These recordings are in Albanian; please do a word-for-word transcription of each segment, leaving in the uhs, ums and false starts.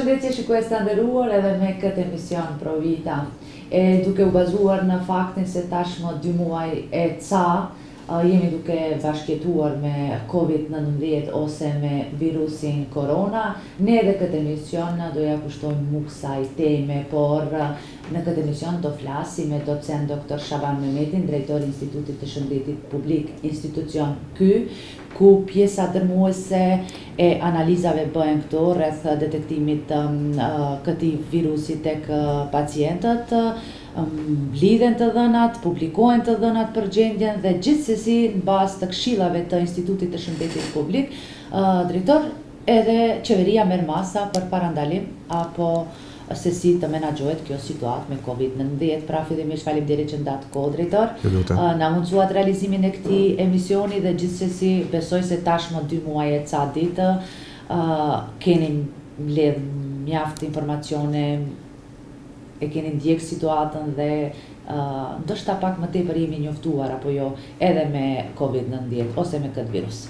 Përshëndetje shikues të nderuar, edhe me këtë emision Provita, e duke u bazuar në faktin se tashmë dy muaj e ca jemi duke bashkëjetuar me Covid nëntëmbëdhjetë ose me virusin korona, ne edhe këtë emision do ja kushtojmë muk kësaj teme, por në këtë emision do flasi me docent doktor Shaban Mehmetin, drejtori i Institutit të Shëndetit Publik, institucion ky, ku pjesa dërmuese e analizave bëhen këto rreth detektimit um, uh, këtij virusi tek uh, pacientët, um, lidhen të dhënat, publikohen të dhënat për gjendjen dhe gjithsesi në bazë të këshillave të Institutit të Shëndetit Publik, uh, drejtor, edhe qeveria merr masa për parandalim apo se si të menaxhohet kjo situatë me Covid nëntëmbëdhjetë. Pra fillimisht faleminderit që ndat kohë, drejtor. Na mundsuat realizimin e këtij emisioni dhe gjithsesi besoj se tashmë dy muaj e ca ditë uh, keni mbledh mjaft informacione, e keni ndjek situatën dhe uh, ndoshta pak më tepër jemi njoftuar apo jo edhe me Covid nëntëmbëdhjetë ose me këtë virus.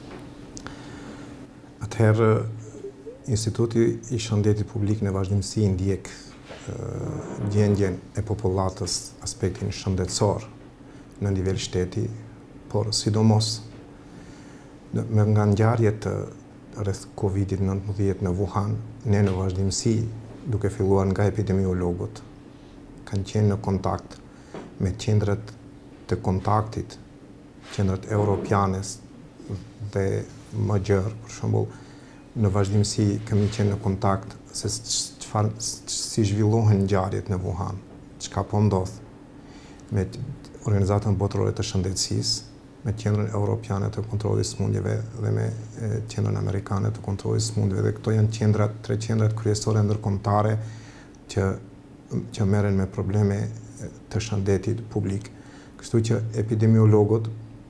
Atëherë Instituti i Shëndetit Publik në vazhdimsi ndjek gjendjen e popullatës aspektin shëndetësor në nivel shteti, por sidomos me nga ngjarjet rreth Covidit nëntëmbëdhjetë në Wuhan, ne në vazhdimsi, duke filluar nga epidemiologët, kanë qenë në kontakt me qendrat të kontaktit, qendrat europiane dhe më gjerë, për shembull, në vazhdimsi kemi qenë në kontakt se çfarë si zhvillohen ngjarjet në Wuhan, çka po ndodh me Organizatën Botërore të Shëndetësisë, me Qendrën Europiane të Kontrollit të Sëmundjeve dhe me Qendrën Amerikane të Kontrollit të Sëmundjeve, dhe këto janë qendrat, tre qendrat kryesore ndërkombëtare që që merren me probleme të shëndetit publik. Kështu që epidemiologët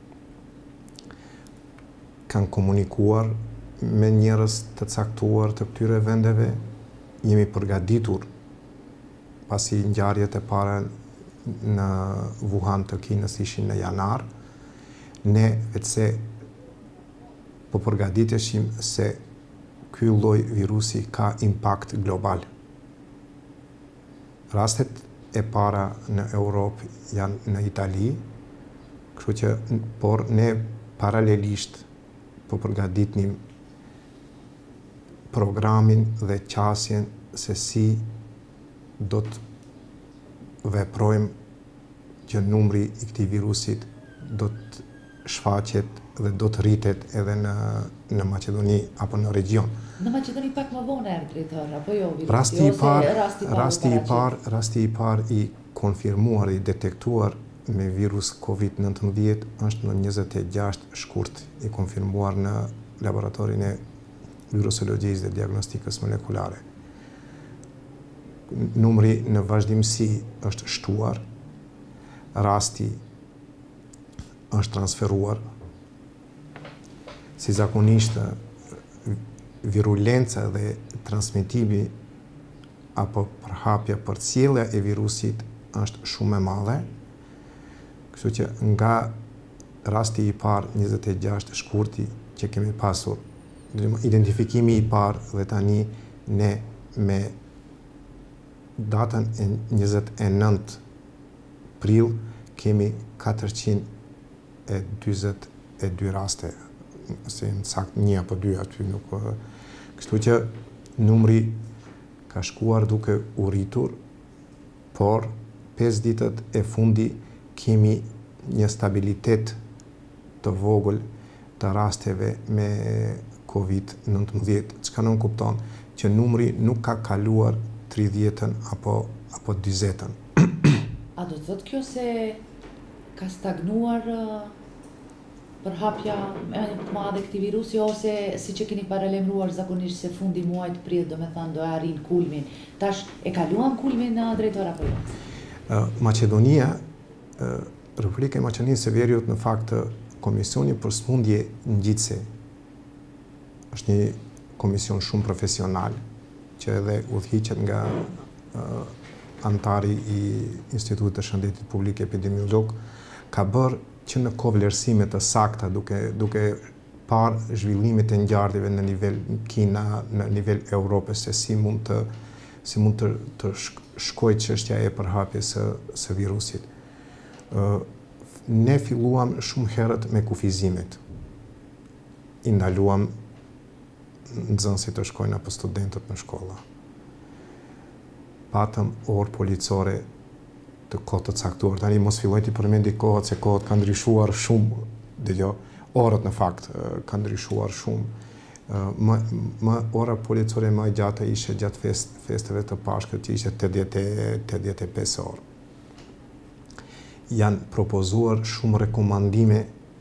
kanë komunikuar me njerëz të caktuar të këtyre vendeve, jemi përgatitur pasi ngjarjet e para në Wuhan të Kinës ishin në janar, ne vetëse po përgatiteshim se ky lloj virusi ka impakt global. Rastet e para në Europë janë në Itali, kështu që por ne paralelisht po përgatitnim programin dhe qasjen se si do të veprojmë që numri i këtij virusit do të shfaqet dhe do të rritet edhe në në Maqedoni apo në region. Në Maqedoni pak më vonë erdhi, drejtor, apo jo virusi? Rasti i parë, rasti i parë, rasti i parë i konfirmuar, i detektuar me virus Covid nëntëmbëdhjetë është në njëzet e gjashtë shkurt, i konfirmuar në laboratorin e virusologjisë dhe diagnostikës molekulare. Numri në vazhdimsi është shtuar, rasti është transferuar, si zakonisht virulenca dhe transmetimi apo përhapja, përcjellja e virusit është shumë e madhe, kështu që nga rasti i parë njëzet e gjashtë shkurti që kemi pasur, identifikimi i parë dhe tani ne me datën e njëzet e nëntë prill kemi katërqind e dyzet e dy raste, se në sakt një apo dy aty nuk. Kështu që numri ka shkuar duke u rritur, por pesë ditët e fundi kemi një stabilitet të vogël të rasteve me Covid nëntëmbëdhjetë, çka nuk kupton që numri nuk ka kaluar tridhjetën apo apo dyzetën. A do të thotë kjo se ka stagnuar uh, përhapja e madhe këtij virusi, ose siç e keni paralajmëruar zakonisht se fundi muajit prill, do me thënë do arrin kulmin. Tash e kaluan kulmin në drejtor apo jo? Uh, Maqedonia, uh, Republika e Maqedonisë së Veriut, në fakt Komisioni për Sëmundje Ngjitëse është një komision shumë profesional që edhe udhëhiqet nga uh, antari i Institutit të Shëndetit Publik Epidemiolog, ka bërë që në kohë vlerësime të sakta duke duke par zhvillimit e ngjarjeve në nivel Kina, në nivel Europës, se si mund të si mund të, të shkojë çështja e përhapjes së, së virusit. Uh, ne filluam shumë herët me kufizimet. I ndaluam nxënësit të shkojnë apo studentët në shkolla. Patëm orë policore të kohët të caktuar. Tani mos filloj të përmendi kohët, se kohët kanë ndryshuar shumë, dëgjoj, orët në fakt kanë ndryshuar shumë. Më, më ora policore më gjata ishe gjatë fest, festeve të Pashkët, që ishe tetëdhjetë e pesë orë. Janë propozuar shumë rekomandime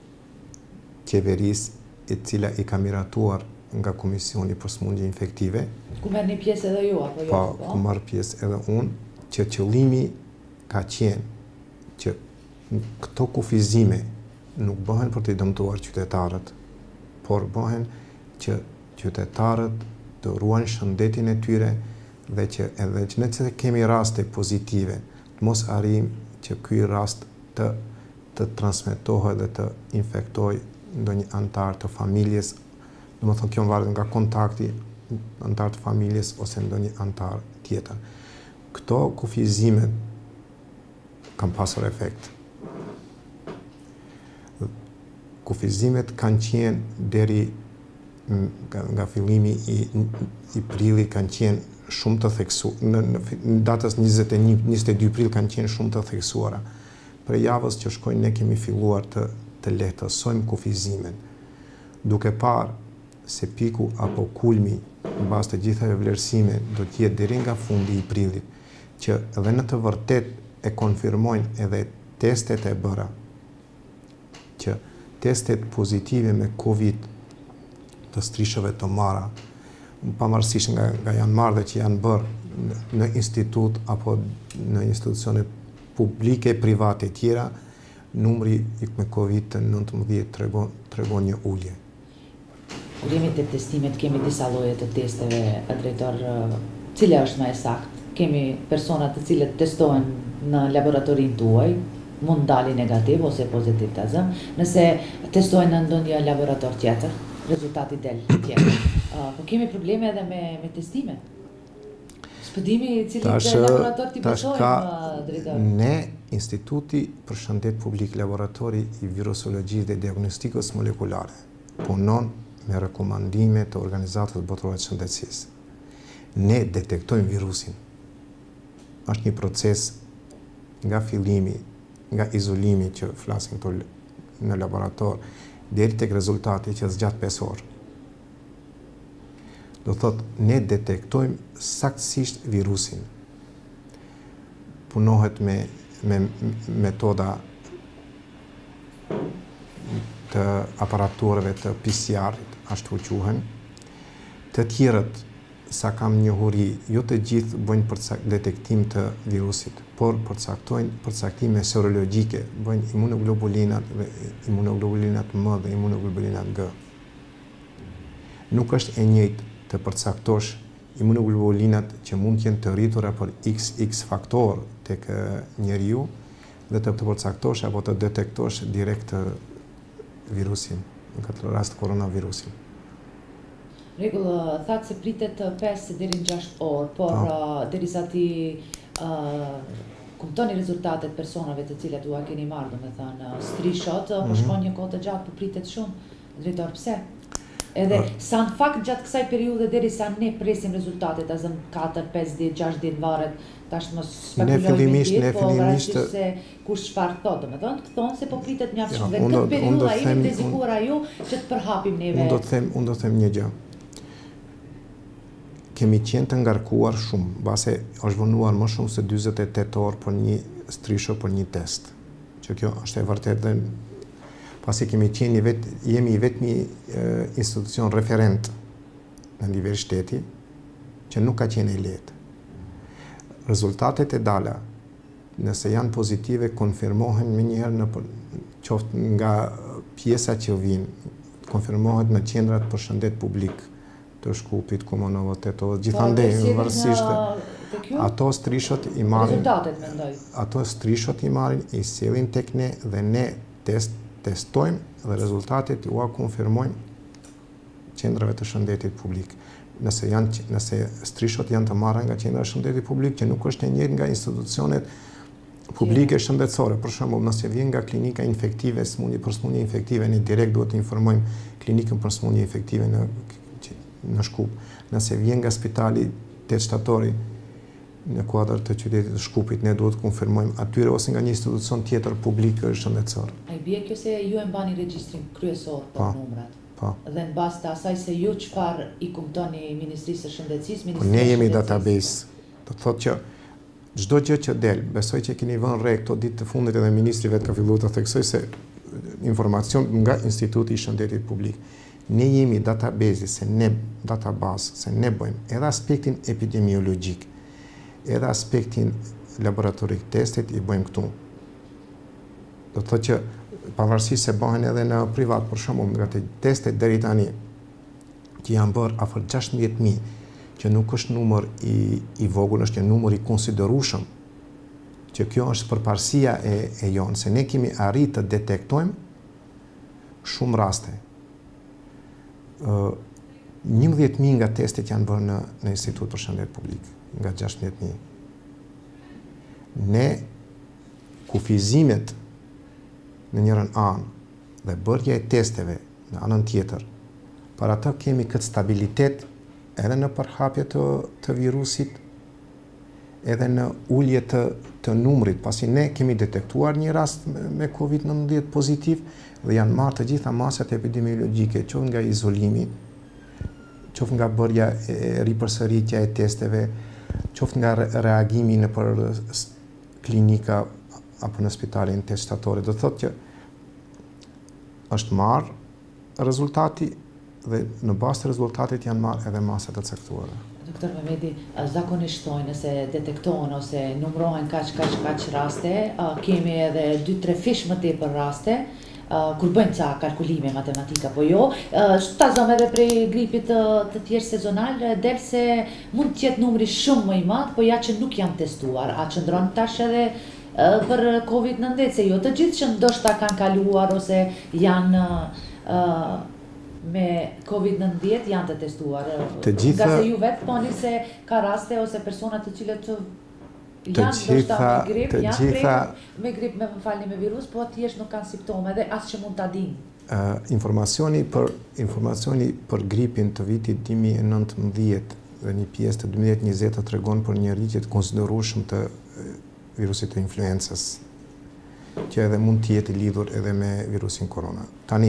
qeverisë e cila i ka miratuar nga Komisioni për Smundje Infektive. Ku merr një pjesë edhe ju apo jo? Po, ku marr pjesë edhe unë, që qëllimi ka qenë që këto kufizime nuk bëhen për të dëmtuar qytetarët, por bëhen që qytetarët të ruajnë shëndetin e tyre dhe që edhe që ne që kemi raste pozitive, të mos arrijmë që ky rast të, të transmetohet dhe të infektoj ndonjë antar të familjes, do të thonë kjo varet nga kontakti antar të familjes ose ndonjë antar tjetër. Këto kufizimet kanë pasur efekt. Kufizimet kanë qenë deri nga, nga fillimi i, i prillit kanë qenë shumë të theksuar. Në, në datës njëzet e një njëzet e dy prill kanë qenë shumë të theksuara. Për javës që shkojnë ne kemi filluar të, të lehtësojmë kufizimin, duke parë se piku apo kulmi në bazë të gjithave vlerësime do të jetë deri nga fundi i prillit, që edhe në të vërtet e konfirmojnë edhe testet e bëra, që testet pozitive me Covid të strishëve të mara, pavarësisht nga, nga janë marrë dhe që janë bërë në, në institut apo në institucione publike, private tjera, numri me Covid të nëntëmbëdhjetë tregon, tregon një ulje. Kur jemi të testimet, kemi disa lloje të testeve, drejtor, cila është më e saktë? Kemi persona të cilët testohen në laboratorin tuaj, mund dali negativ ose pozitiv të zëm. Nëse testohen në ndonjë laborator tjetër, rezultati del tjetër. Uh, po kemi probleme edhe me, me testimet. Shpëdimi i cilit laborator t'i besojmë, drejtor? Ne, Instituti për Shëndet Publik, Laboratori i Virusologjisë dhe Diagnostikës Molekulare, punon me rekomandime të Organizatës Botërore të Shëndetësisë. Ne detektojmë virusin. Është një proces nga fillimi, nga izolimi që flasin këto në laborator, deri tek rezultati që zgjat pesë orë. Do thotë, ne detektojmë saktësisht virusin. Punohet me, me metoda të aparaturëve të P C R-it, ashtu quhen. Të tjerët, sa kam njohuri, jo të gjithë bëjnë përcak, detektim të virusit, por përcaktojnë përcaktime serologjike, bëjnë imunoglobulinat dhe imunoglobulinat M dhe imunoglobulinat G. Nuk është e njëjtë të përcaktosh imunoglobulinat që mund të jenë të rritura për X X faktor tek njeriu dhe të përcaktosh apo të detektosh direkt virusin, në këtë rast koronavirusin. Rregull, thatë se pritet pesë deri në gjashtë orë, por uh, derisa ti uh, kuptoni rezultatet personave të cilat ua keni marrë, domethënë strishot, mm -hmm. po shkon një kohë të gjatë, po pritet shumë. Drejtor, pse? Edhe uh. sa në fakt gjatë kësaj periudhe derisa ne presim rezultatet, as në katër, pesë ditë, gjashtë ditë varet, tash mos spekulojmë me ditë, po varësisht se kush çfarë thotë, domethënë, thonë se po pritet mjaft shumë. Dhe këtë periudhë ai jemi të rrezikuar ajo që të përhapim neve. Unë do të them, unë do të them një gjë. Kemi qenë të ngarkuar shumë, base është vënuar më shumë se dyzet e tetë orë për një strisho për një test. Që kjo është e vërtet dhe pasi kemi qenë vet, jemi i vetmi e, institucion referent në nivel shteti që nuk ka qenë e lehtë. Rezultatet e dala, nëse janë pozitive, konfirmohen më njëherë në qoftë nga pjesa që vinë, konfirmohet në qendrat për shëndet publik të Shkupit, Kumanova, Tetova, gjithandej, varësisht ato strishot i marrin, rezultatet mendoj. Ato strishot i marrin, i sjellin tek ne dhe ne test, testojmë dhe rezultatet ua konfirmojmë qendrave të shëndetit publik. Nëse, janë, nëse strishot janë të marra nga qendra e shëndetit publik, që nuk është e njëjtë nga institucionet publike shëndetësore. Për shembull, nëse vjen nga klinika infektive, smundje për smundje infektive, ne direkt duhet të informojmë klinikën për smundje infektive në, në Shkup. Nëse vjen nga spitali tetë shtatori në kuadër të qytetit të Shkupit, ne duhet të konfirmojmë atyre ose nga një institucion tjetër publik shëndetësor. A i bie kjo se ju e mbani regjistrin kryesor për numrat? Po. Dhe në bazë të asaj se ju çfarë i kumtoni Ministrisë së Shëndetësisë, Po ne jemi database. Do të thotë që çdo gjë që del, besoj që keni vënë re këto ditë të fundit edhe ministri vetë ka filluar të theksoj se informacion nga Instituti i Shëndetit Publik. Ne jemi database, se ne database, se ne bëjmë edhe aspektin epidemiologjik, edhe aspektin laboratorik testit i bëjmë këtu. Do të thotë që pavarësisht se bëhen edhe në privat, për shembull, nga të testet deri tani që janë bërë afër gjashtëdhjetë mijë, që nuk është numër i, i vogël, është një numër i konsiderueshëm, që kjo është përparësia e, e jonë, se ne kemi arritë të detektojmë shumë raste. Uh, njëmbëdhjetë mijë nga testet janë bërë në, në Institut për Shëndet Publik, nga gjashtëdhjetë mijë. Ne kufizimet në njërën anë dhe bërja e testeve në anën tjetër, para të kemi këtë stabilitet edhe në përhapje të, të virusit, edhe në ullje të, të numrit, pasi ne kemi detektuar një rast me, me COVID nëntëdhjetë pozitiv dhe janë marrë të gjitha masat epidemiologjike, qoftë nga izolimi, qoftë nga bërja e ripërsëritja e testeve, qoftë nga reagimi në për klinika apo në spitalin të shtatore. Do të thotë që është marrë rezultati dhe në bazë të rezultatit janë marrë edhe masat të caktuara. Doktor Mehmeti, zakonisht thonë nëse detektohen ose numërohen kaq kaq kaq raste, kemi edhe dy tre fish më tepër raste, kur bëjmë ca kalkulime matematika, po jo. Ta zëm edhe prej gripit të, të tjerë sezonal, del se mund të jetë numri shumë më i madh, po ja që nuk janë testuar. A qëndron tash edhe për COVID nëntëdhjetë, se jo të gjithë që ndoshta kanë kaluar ose janë uh, me COVID nëntëdhjetë janë të testuar. Të gjitha, nga se ju vetë thoni se ka raste ose persona të cilët janë ndoshta me grip, janë gjitha, me grip, me falni me virus, po thjesht nuk kanë simptome dhe as që mund ta dinë. Uh, informacioni për informacioni për gripin të vitit dy mijë e nëntëmbëdhjetë dhe një pjesë të dy mijë e njëzet të tregon për një rritje të konsiderueshme të virusit të influencës, që edhe mund të jetë lidhur edhe me virusin korona. Tani,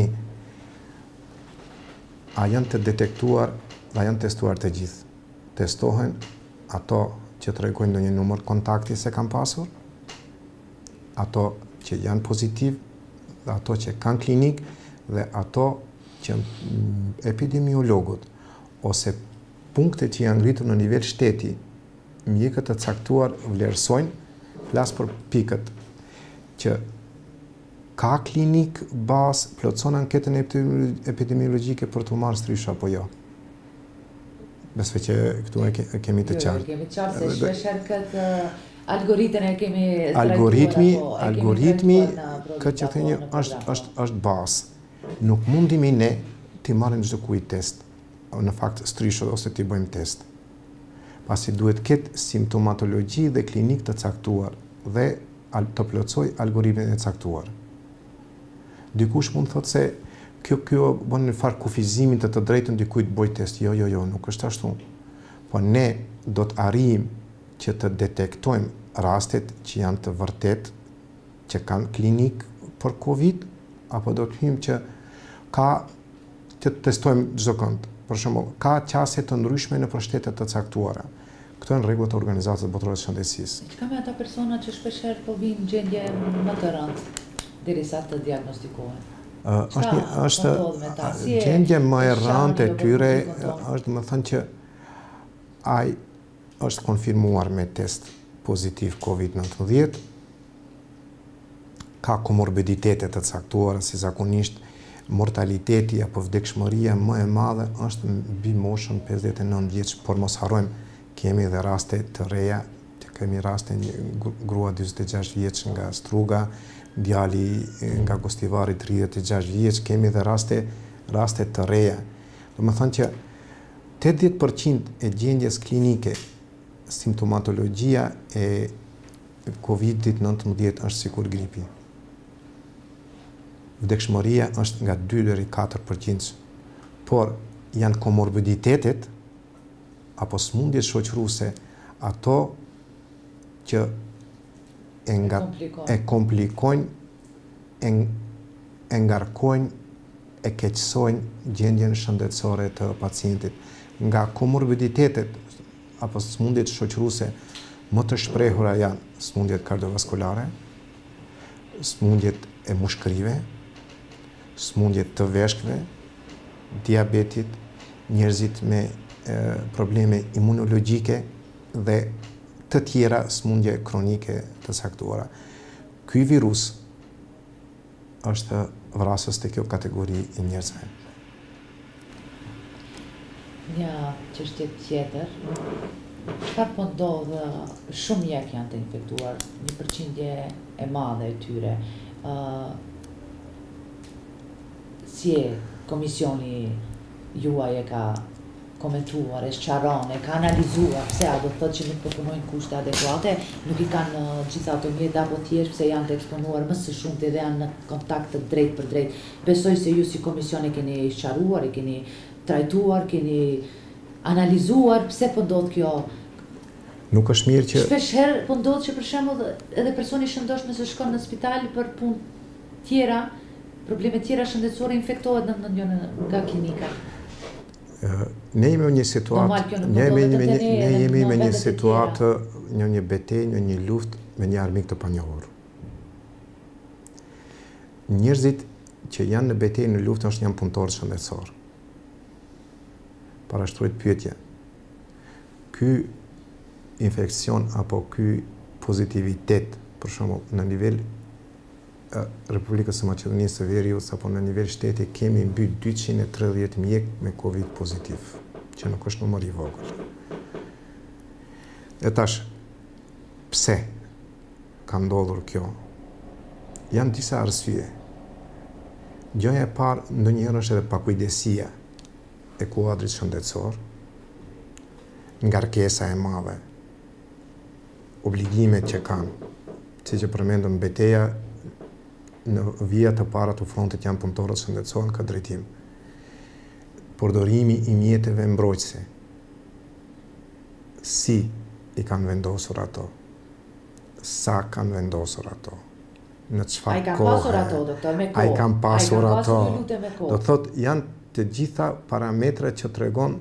a janë të detektuar, a janë testuar të gjithë. Testohen ato që të regojnë në një numër kontakti se kanë pasur, ato që janë pozitiv, dhe ato që kanë klinik, dhe ato që epidemiologët ose punkte që janë ngritur në nivel shteti, mjekët të caktuar vlerësojnë, flas për pikët që ka klinik bazë, plotëson anketën epidemiologjike për të marrë strisha apo jo. Besoj që këtu e kemi të qartë. Jo, kemi qartë se shpesher këtë algoritën e kemi algoritmi, algoritmi, këtë që thënjë është, është, është bazë. Nuk mundimi ne t'i marrim çdo kujt test, në fakt strishot ose t'i bëjmë test. Pasi duhet këtë simptomatologji dhe klinik të caktuar dhe të plotësoj algoritmin e caktuar. Dikush mund thotë se kjo kjo bën në far kufizimin të të drejtën dikujt bëj test. Jo, jo, jo, nuk është ashtu. Po ne do të arrijmë që të detektojmë rastet që janë të vërtet, që kanë klinik për COVID, apo do të hyjmë që ka të testojmë çdo kënd. Për shembull, ka qasje të ndryshme në shtetet të caktuara. Këto janë rregullat e Organizatës Botërore të Shëndetësisë. Çka me ata persona që shpeshherë po vinë në gjendje më të rëndë derisa të diagnostikohen? Uh, është një, është gjendje më e rëndë e tyre, është më thënë që ai është konfirmuar me test pozitiv COVID nëntëmbëdhjetë, ka komorbiditete të caktuara, si zakonisht mortaliteti apo vdekshmëria më e madhe është mbi moshën pesëdhjetë e nëntë vjeç, por mos harrojmë kemi edhe raste të reja, kemi raste një grua dyzet e gjashtë vjeç nga Struga, djali nga Gostivari tridhjetë e gjashtë vjeç, kemi edhe raste raste të reja. Do më thënë që tetëdhjetë përqind e gjendjes klinike, simptomatologjia e kovid nëntëmbëdhjetë është sikur gripi. Vdekshmëria është nga dy deri katër përqind, por janë komorbiditetet apo smundjet shoqëruese ato që e, nga, e komplikojnë, e, e ngarkojnë, e keqësojnë gjendjen shëndetësore të pacientit. Nga komorbiditetet apo smundjet shoqëruese më të shprehura janë smundjet kardiovaskulare, smundjet e mushkërive, smundjet të veshkëve, diabetit, njerëzit me e, probleme imunologjike dhe të tjera smundje kronike të saktuara. Ky virus është vrasës të kjo kategori e njerëzve. Një çështje tjetër, çfarë po ndodh, shumë mjek janë të infektuar, një përqindje e madhe e tyre. Uh, si e komisioni juaj e ka komentuar, e sqaron, e ka analizuar, pse a do të thotë që nuk përpunojnë kushte adekuate, nuk i kanë uh, gjitha ato mjetet apo thjesht pse janë të eksponuar më së shumti dhe janë në kontakt të drejt për drejt. Besoj se ju si komision e keni sqaruar, e keni trajtuar, keni analizuar pse po ndodh kjo. Nuk është mirë që Shpesh herë po ndodh që për shembull edhe personi shëndosh nëse shkon në spital për punë tjera, probleme tjera shëndetësore infektohet në në nga klinika. Ne jemi në një situatë, ne jemi në ne jemi në një situatë, në një betejë, në një luftë me një armik të panjohur. Njerëzit që janë në betejë në luftë është janë punëtorë shëndetësor. Parashtrohet pyetje. Ky infekcion apo ky pozitivitet, për shembull, në nivel Republikës së Maqedonisë së Veriut apo në nivel shteti kemi mbi dyqind e tridhjetë mjek me Covid pozitiv, që nuk është numër i vogël. E tash, pse ka ndodhur kjo? Janë disa arsye. Gjëja e parë ndonjëherë është edhe pakujdesia e kuadrit shëndetësor, ngarkesa e madhe, obligimet që kanë, siç e përmendëm, betejë në vija të para të frontit janë punëtorët shëndetësor në këtë drejtim. Përdorimi i mjeteve mbrojtëse. Si i kanë vendosur ato? Sa kanë vendosur ato? Në çfarë kohë? Ai kanë pasur ato, doktor, me kohë. Ai kanë pasur ato. Do të thotë janë të gjitha parametrat që tregon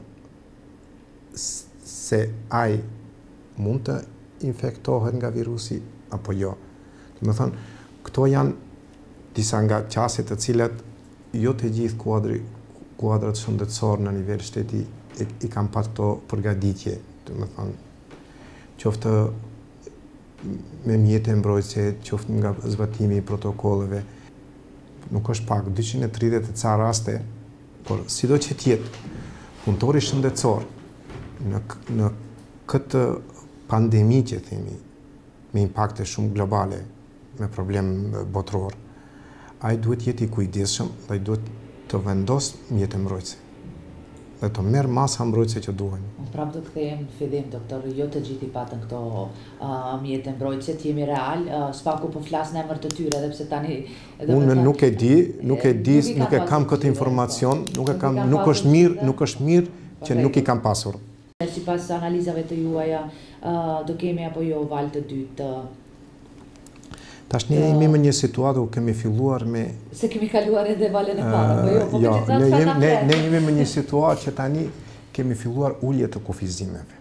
se ai mund të infektohet nga virusi apo jo. Do të thonë, këto janë disa nga qasjet të cilat jo të gjithë kuadri, kuadrat shëndetësor në nivel shteti i, i kanë pas këto përgatitje, do të thonë, qoftë me mjete mbrojtëse, qoftë nga zbatimi i protokolleve. Nuk është pak, dyqind e tridhjetë e ca raste, por sido që tjetë, punëtori shëndetësor në, në këtë pandemi që themi, me impakte shumë globale, me problem botror, ai duhet jetë i kujdesshëm dhe ai duhet të vendos mjete mbrojtëse. Dhe të merr masa mbrojtëse që duhen. Prap do kthehem në fillim, doktor, jo të gjithë i patën këto uh, mjete mbrojtëse, të jemi real, uh, spaku po flas në emër të tyre, edhe pse tani unë nuk e di, nuk e di, nuk e kam këtë informacion, nuk e kam, nuk është mirë, nuk është mirë që nuk i kam pasur. Sipas analizave të juaja, uh, do kemi apo jo valë të dytë? Tash ne jemi në një situatë ku kemi filluar me... Se kemi kaluar edhe valën e parë, apo jo? Po jo, ne jemi, ne, ne jemi në një situatë që tani kemi filluar ulje të kufizimeve.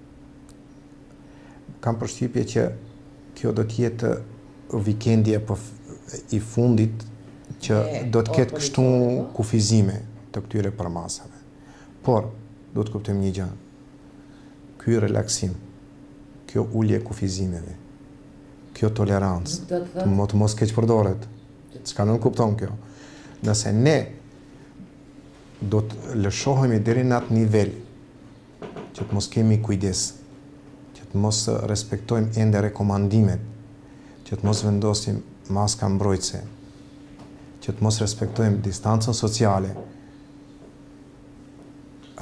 Kam përshtypje që kjo do të jetë vikendi apo i fundit që do të ketë kështu kufizime të këtyre përmasave. Por, do të kuptojmë një gjë. Ky relaksim, kjo ulje kufizimeve, kjo tolerancë, të mos mos keq përdoret. Çka nuk kupton kjo? Nëse ne do të lëshohemi deri në atë nivel që të mos kemi kujdes, që të mos respektojmë ende rekomandimet, që të mos vendosim maska mbrojtëse, që të mos respektojmë distancën sociale,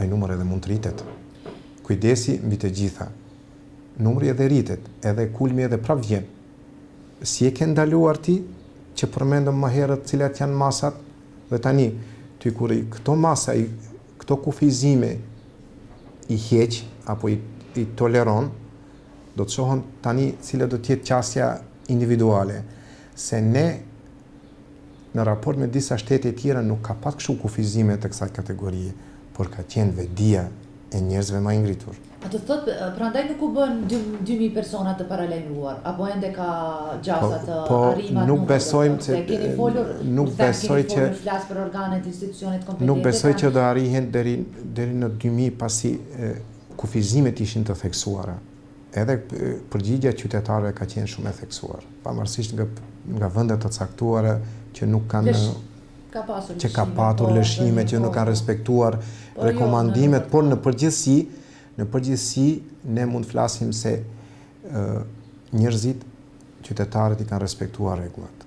ai numër edhe mund të rritet. Kujdesi mbi të gjitha. Numri edhe rritet, edhe kulmi edhe prap vjen. Si e ke ndaluar ti, që përmendëm më herët cilat janë masat, dhe tani, ty kur i këto masa, i, këto kufizime i heq, apo i, i toleron, do të shohën tani cila do tjetë qasja individuale. Se ne, në raport me disa shtete tjera, nuk ka pat kështu kufizime të kësaj kategorie, por ka qenë vedia e njerëzve më ngritur. A të thot, prandaj nuk u bën dy mijë persona të paralajmëruar, apo ende ka gjasa të po, arrimat nuk besojmë se keni folur, nuk besoj që flas për organet, institucionet kompetente. Nuk besoj që do arrihen deri deri në dy mijë pasi e, kufizimet ishin të theksuara. Edhe e, përgjigja e qytetarëve ka qenë shumë e theksuar, pavarësisht nga nga vende të caktuara që nuk kanë Lesh, ka pasur që ka patur lëshime, që nuk kanë respektuar po rekomandimet, jo, por në përgjithësi, në përgjithësi ne mund flasim se uh, njerëzit, qytetarët i kanë respektuar rregullat.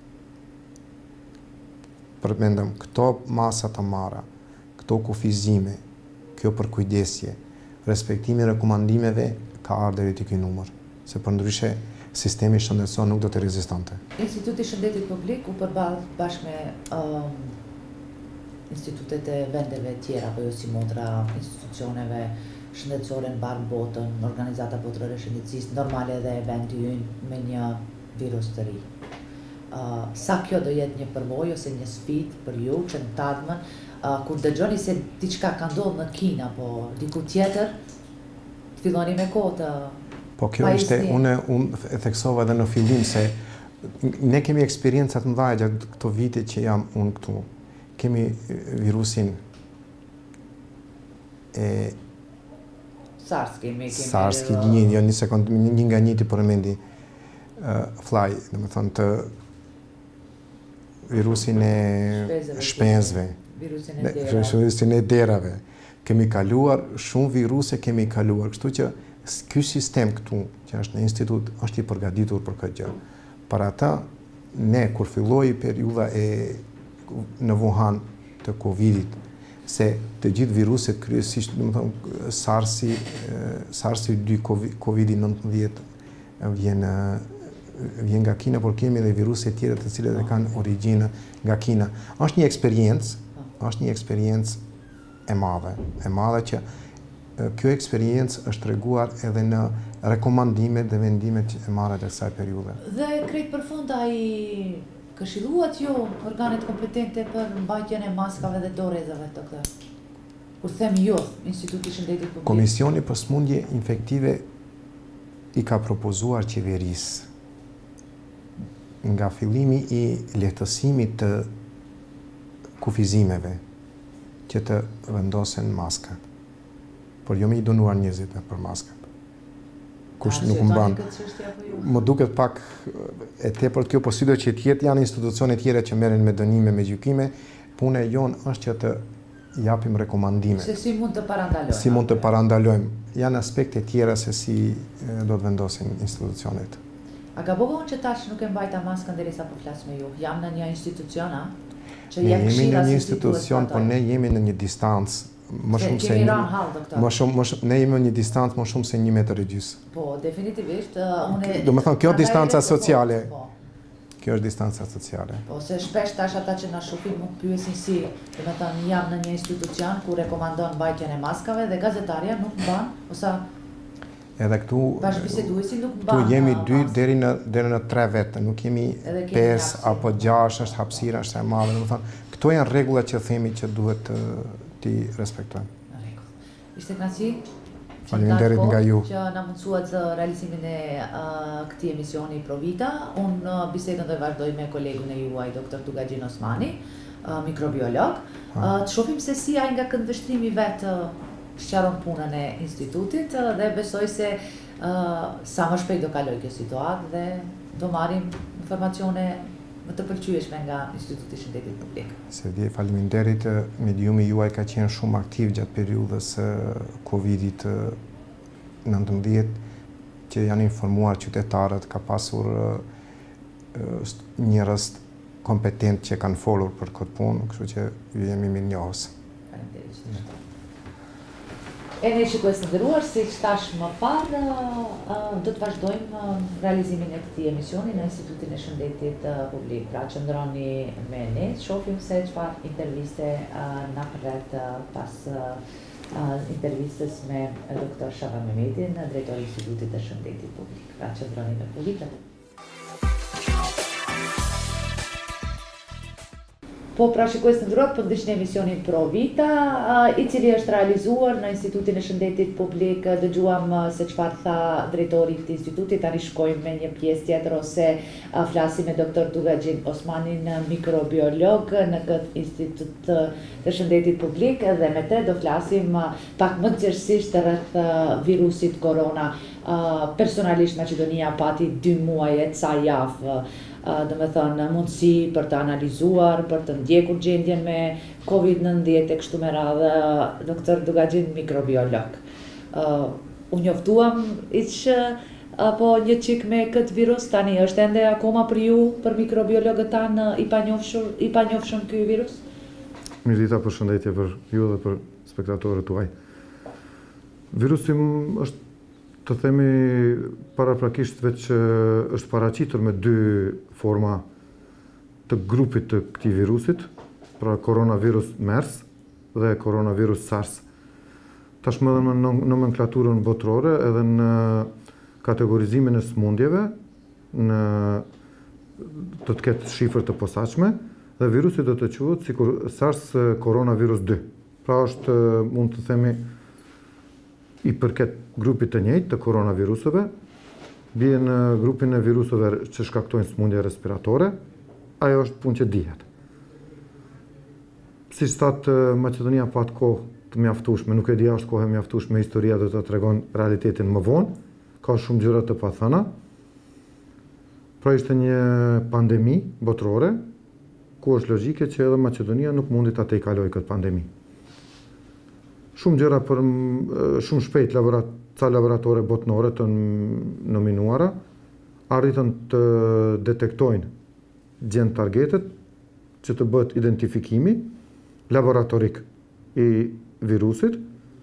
Përmendëm këto masa të marra, këto kufizime, kjo përkujdesje, respektimi rekomandimeve ka ardhur deri te ky numër, se përndryshe sistemi shëndetësor nuk do të rezistante. Instituti i Shëndetit Publik u përball bashkë me um, institutet e vendeve tjera, apo jo si motra institucioneve shëndetësore në barë botën, organizata botërore shëndetësisë, normale edhe eventi ynë me një virus të ri. Uh, sa kjo do jetë një përvojë ose një sfidë për ju që në tadmën, uh, kur dëgjoni se diçka ka ndodhur në Kinë apo diku tjetër, filloni me kohë të Po kjo ishte, unë unë e theksova edhe në fillim se ne kemi eksperiencat mëdha gjatë këto vite që jam unë këtu. Kemi virusin e SARS kemi, kemi SARS, kemi një, jo, një sekund, një nga njëti përmendi uh, fly, dhe me thonë të virusin e shpenzve, virusin e derave. Virusin e derave. Kemi kaluar, shumë viruse kemi kaluar, kështu që ky sistem këtu, që është në institut, është i përgatitur për këtë gjë. Për ata, ne, kur filloi periudha e në Wuhan të Covidit, se të gjithë viruset kryesisht, do të thonë SARS-i, SARS-i dy, Covidi nëntëmbëdhjetë vjen vjen nga Kina, por kemi edhe viruse tjera të cilat e kanë origjinë nga Kina. Është një eksperiencë, është një eksperiencë e madhe, e madhe që kjo eksperiencë është treguar edhe në rekomandimet dhe vendimet që e marrë të kësaj periudhe. Dhe krejt përfund ai këshilluat ju organet kompetente për mbajtjen e maskave dhe dorezave të këta? Kur them ju, Instituti i Shëndetit Publik. Komisioni për smundje infektive i ka propozuar qeverisë nga fillimi i lehtësimit të kufizimeve që të vendosen maskat. Por jo me i dënuar njerëzit për maskat. Kush nuk mban. Më duket pak e tepërt kjo, po sido që tjetë janë institucione tjera që merren me dënime, me gjykime, puna e jonë është që të japim rekomandime. Se si mund të parandalojmë. Si mund të parandalojmë. Janë aspekte tjera se si do të vendosin institucionet. A ka bëgohën që tash nuk e mbajta maskën derisa po flas me ju? Jam në një institucion, a? Që ne jemi këshilla në një si institucion, por ne jemi në një distancë më shumë se një, një, më shumë, më shumë, ne jemi në një distancë më shumë se një metër e gjys. Po, definitivist, uh, unë... Do më thonë, kjo distanca sociale. Po. Kjo është distanca sociale. Po, se shpesh tash ata që na shohin nuk pyesin si, do të thonë, jam në një institucion ku rekomandon mbajtjen e maskave dhe gazetarja nuk mban, ose edhe këtu bashkëbiseduesi nuk mban. Tu jemi dy deri në deri në tre vete, nuk jemi pesë apo gjashtë, është hapësira është e madhe, do të thonë, këto janë rregullat që themi që duhet ti respektojmë. Në rregull. Ishte kënaqësi. Faleminderit nga ju që na mundsuat zë realizimin e uh, këtij emisioni Provita. Unë uh, bisedën do e vazhdoj me kolegun e juaj, doktor Tugaxhin Osmani, uh, mikrobiolog. Uh, të shohim se si ai nga këndvështrimi vet uh, sqaron punën e institutit uh, dhe besoj se uh, sa më shpejt do kaloj kjo situatë dhe do marrim informacione më të pëlqyeshme nga Instituti i Shëndetit Publik. Se dje, faleminderit, mediumi juaj ka qenë shumë aktiv gjatë periudhës Covidit nëntëmbëdhjetë, që janë informuar qytetarët, ka pasur njerëz kompetent që kanë folur për këtë punë, kështu që ju jemi mirënjohës. Faleminderit. E ne shikues të nderuar, siç thash më parë, do të vazhdojmë realizimin e këtij emisioni në Institutin e Shëndetit Publik. Pra qëndroni me ne, shohim se çfarë interviste na përret pas intervistës me doktor Shava Mehmetin, drejtori i Institutit të Shëndetit Publik. Pra qëndroni me publikut. Po pra shikues të nderuar, po ndiqni emisionin Pro Vita, i cili është realizuar në Institutin e Shëndetit Publik. Dëgjuam se çfarë tha drejtori i këtij instituti. Tani shkojmë me një pjesë tjetër ose flasim me doktor Dugaxhin Osmanin, mikrobiolog në këtë Institut të Shëndetit Publik, dhe me te do flasim pak më gjerësisht rreth virusit korona. Personalisht Maqedonia pati dy muaj e ca javë, dhe me thënë mundësi për të analizuar, për të ndjekur gjendjen me COVID nëntëdhjetë e kështu me radhë. Doktor Dugaxhin, mikrobiolog. U njoftuam iq apo një qik me këtë virus, tani është ende akoma për ju, për mikrobiologët tanë, i panjohshëm ky virus? Mirë dita, përshëndetje për ju dhe për spektatorët tuaj. Virusi është, të themi, paraprakisht veç është paraqitur me dy forma të grupit të këtij virusit, pra koronavirus MERS dhe koronavirus SARS. Tashmë edhe në nomenklaturën botërore edhe në kategorizimin e sëmundjeve, në të të ketë shifër të posaçme, dhe virusi do të quhet sikur SARS koronavirus dy. Pra është, mund të themi, i përket grupit të njëjtë të koronaviruseve, bie në grupin e viruseve që shkaktojnë sëmundje respiratore, ajo është punë që dihet. Siç thatë, Maqedonia pat kohë të mjaftueshme, nuk e di a është kohë e mjaftueshme, historia do të tregon realitetin më vonë, ka shumë gjëra të pathëna. Pra ishte një pandemi botërore, ku është logjike që edhe Maqedonia nuk mundi ta tejkalojë këtë pandemi. Shumë gjëra për shumë shpejt laborat, ca laboratore botnore të nominuara arritën të detektojnë gjend targetet që të bëhet identifikimi laboratorik i virusit.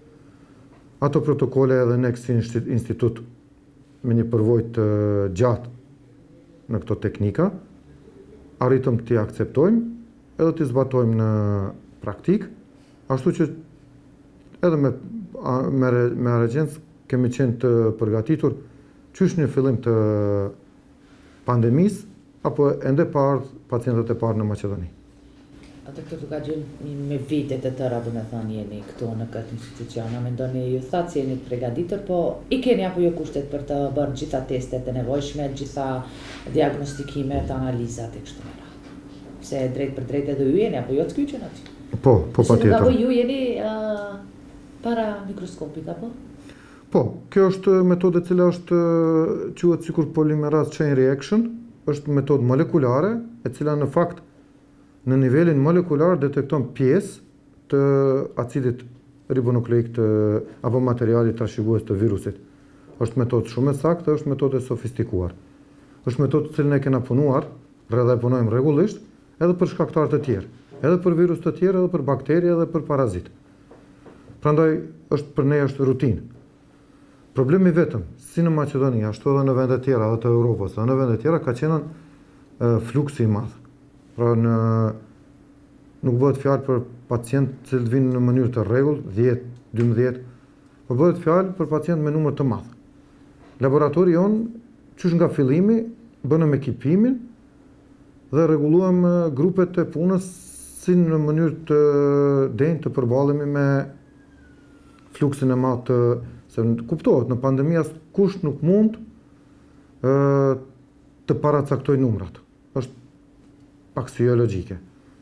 Ato protokole edhe ne si institut me një përvojë të gjatë në këto teknika arritëm t'i akceptojmë edhe t'i zbatojmë në praktik, ashtu që edhe me, me, me regjencë kemi qenë të përgatitur qysh një fillim të pandemisë, apo ende parë pacientët e parë në Maqedoni. Doktor Dugaxhin, me vite të tëra, do me thënë, jeni këtu në këtë institucion, a mendoni ju thatë se jeni të përgatitur, po i keni apo jo kushtet për të bërë gjitha testet e nevojshme, gjitha diagnostikimet, analizat e kështu me radhë? Se drejt për drejt edhe ju jeni, apo jo të kyqen aty? Po, po patjetër. Apo ju jeni uh, para mikroskopik, apo? Po, kjo është metodë e cila është quhet sikur polymerase chain reaction, është metodë molekulare e cila në fakt në nivelin molekular detekton pjesë të acidit ribonukleik të apo materialit trashëgues të virusit. Është metodë shumë e saktë, është metodë e sofistikuar. Është metodë të cilën e kena punuar, rreth e punojmë rregullisht, edhe për shkaktarë të tjerë, edhe për virus të tjerë, edhe për bakteri, edhe për parazit. Prandaj është për ne është rutinë. Problemi vetëm, si në Maqedoni, ashtu edhe në vende tjera, edhe të Europës, edhe në vende tjera, ka qenë uh, fluksi i madh. Pra në, nuk bëhet fjalë për pacient që vinë në mënyrë të rregull, dhjetë, dymbëdhjetë, por bëhet fjalë për pacient me numër të madh. Laboratori jonë, qysh nga fillimi, bënëm ekipimin dhe rregulluam grupet e punës si në mënyrë të denjë të përballemi me fluksin e madh të se kuptohet, në pandemi as kush nuk mund e, të paracaktoj numrat. Është aksiologjike.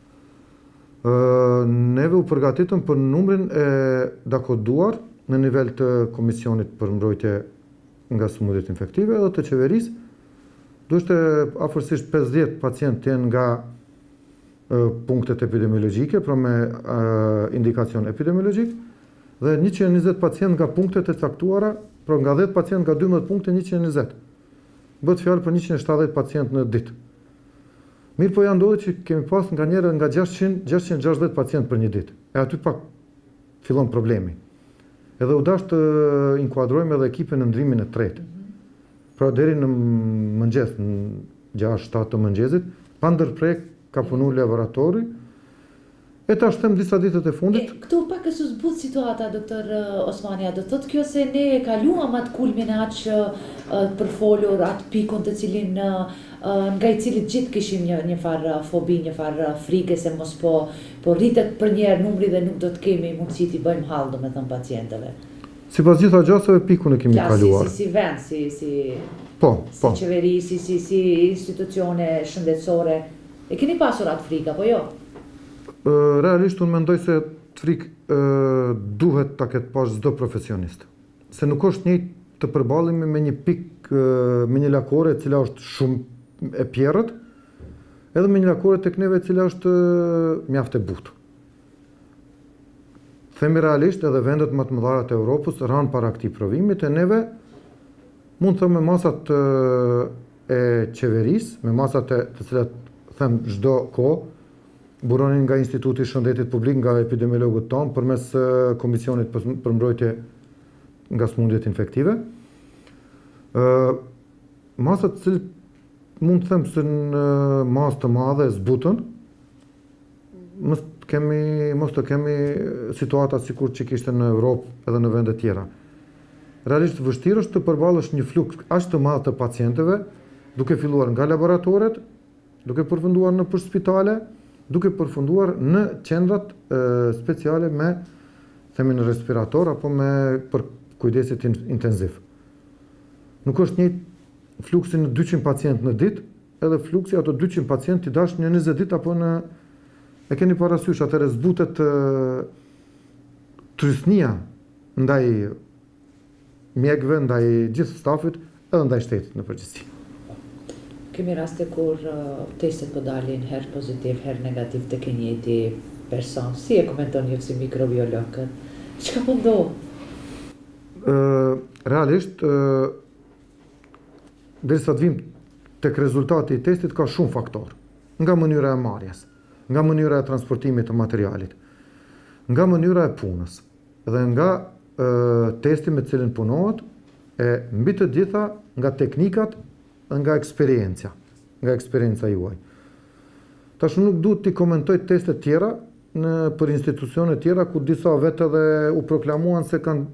E, neve u përgatitëm për numrin e dakoduar në nivel të Komisionit për mbrojtje nga sëmundjet infektive dhe të qeverisë. Duhet afërsisht pesëdhjetë pacientë të jenë nga e, punktet epidemiologjike, pra me e, indikacion epidemiologjik, dhe njëqind e njëzet pacient nga punktet e caktuara, pra nga dhjetë pacient nga dymbëdhjetë punkte njëqind e njëzet. Bëhet fjalë për njëqind e shtatëdhjetë pacient në ditë. Mirë po ja ndodhi që kemi pas nga njëra nga gjashtëqind gjashtëdhjetë pacient për një ditë. E aty pak fillon problemi. Edhe u dash të inkuadrojmë edhe ekipin në ndrimin e tretë. Pra deri në mëngjes, në gjashtë shtatë të mëngjesit, pa ndërprek ka punu laboratori. E tash them disa ditët e fundit. E, këtu pak është zbut situata, doktor Osmania, do thotë kjo se ne e kaluam atë kulmin e atë që për folur atë pikun të cilin nga i cilit gjithë kishim një, një farë fobi, një farë frike se mos po, po rritet për njerë numri dhe nuk do të kemi mundësi t'i bëjmë hall, domethënë pacientëve. Sipas gjitha gjasave pikun e kemi ja, kaluar. Si, si, si vend, si, si, po, si po. qeveri, si, si, si institucione shëndetësore. E keni pasur atë frika, po jo? Realisht unë mendoj se të frikë duhet ta ketë pas çdo profesionist. Se nuk është njëjtë të përballemi me një pikë, me një lakore e cila është shumë e pjerrët, edhe me një lakore tek neve e cila është mjaft e butë. Themi realisht edhe vendet më të mëdha të Evropës ranë para këtij provimit e neve mund të them me masat e qeverisë, me masat e të cilat them çdo kohë buronin nga Instituti i Shëndetit Publik, nga epidemiologët tonë, përmes Komisionit për mbrojtje nga smundjet infektive. Masat të cilët mund të them se në masë të madhe zbutën, mos kemi mos të kemi situata sikur që kishte në Europë edhe në vende tjera. Realisht vështirë është të përballesh një fluks aq të madh të pacientëve, duke filluar nga laboratoret, duke përfunduar në spitale, duke përfunduar në qendrat e, speciale me themi në respirator apo me për kujdesit intenziv. Nuk është një fluksi në dyqind pacient në ditë, edhe fluksi ato dyqind pacient i dash në njëzet ditë apo në e keni parasysh atëherë zbutet trysnia ndaj mjekëve, ndaj gjithë stafit edhe ndaj shtetit në përgjithësi. Kemi raste kur uh, testet po dalin herë pozitiv, herë negativ të ke njëjti person. Si e komenton ju si mikrobiolog? Çka po ndodh? Uh, realisht, uh, derisa të vim tek rezultati i testit ka shumë faktor. Nga mënyra e marrjes, nga mënyra e transportimit të materialit, nga mënyra e punës, dhe nga uh, testi me cilin punohet, e mbi të gjitha nga teknikat nga eksperjenca, nga eksperjenca juaj. Tash nuk duhet t'i komentoj testet tjera në për institucione tjera ku disa vetë edhe u proklamuan se kanë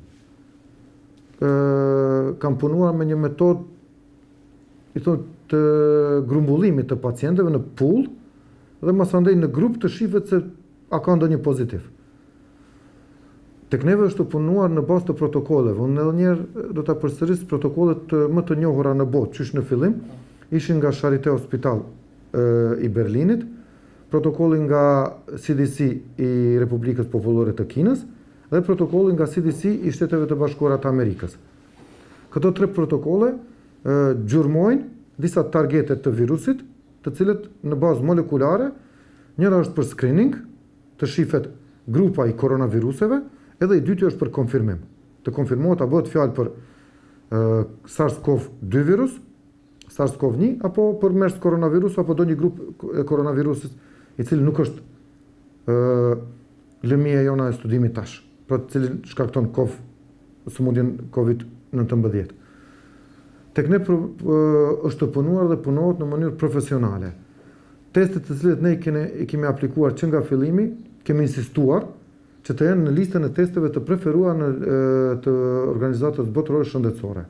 kanë punuar me një metodë i thonë të grumbullimit të pacientëve në pull dhe masandej në grup të shifet se a ka ndonjë pozitiv. Tek neve është të punuar në bazë të protokolleve. Unë edhe njerë do të përsëris protokollet më të njohura në botë, qysh në fillim, ishin nga Charité Hospital e, i Berlinit, protokolli nga C D C i Republikës Popullore të Kinës dhe protokolli nga C D C i Shteteve të Bashkuara të Amerikës. Këto tre protokolle e, gjurmojnë disa targete të virusit, të cilët në bazë molekulare, njëra është për screening, të shifet grupa i koronaviruseve, edhe i dyti është për konfirmim. Të konfirmohet a bëhet fjalë për uh, SARS-CoV dy virus, SARS-CoV një, apo për MERS koronavirus, apo do një grup e koronavirusit i cili nuk është uh, lëmia jona e studimit tash, për të cilin shkakton COVID, sëmundjen COVID nëntëmbëdhjetë. Tek ne uh, është të punuar dhe punohet në mënyrë profesionale. Testet të cilët ne i kene, i kemi aplikuar që nga fillimi, kemi insistuar që të jenë në listën e testeve të preferuar në të organizatës botërore shëndetësore.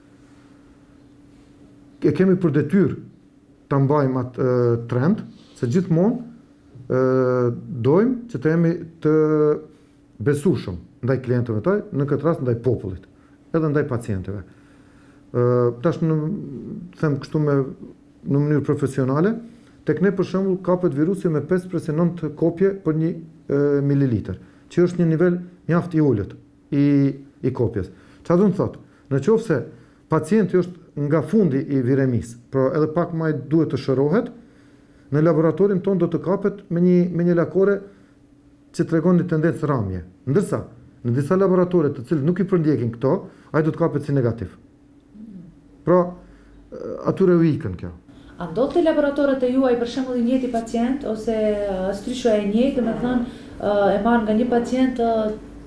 E kemi për detyrë të mbajmë atë trend, se gjithmonë dojmë që të jemi të besueshëm ndaj klientëve taj, në këtë rast ndaj popullit, edhe ndaj pacientëve. Tash në them kështu me në mënyrë profesionale, tek ne për shembull kapet virusi me pesë presë nëntë kopje për një mililitër, që është një nivel mjaft i ulët i, i kopjes. Çfarë do të thotë? Në qoftë se pacienti është nga fundi i viremis, por edhe pak më duhet të shërohet, në laboratorin tonë do të kapet me një, me një lakore që tregon një tendencë rramje. Ndërsa, në disa laboratore të cilët nuk i përndjekin këto, ai do të kapet si negativ. Pra, atyre u ikën kjo. A ndodh të laboratorët e juaj për shembull i njëjti pacient ose stryshoja e njëjtë, do të thënë e marr nga një pacient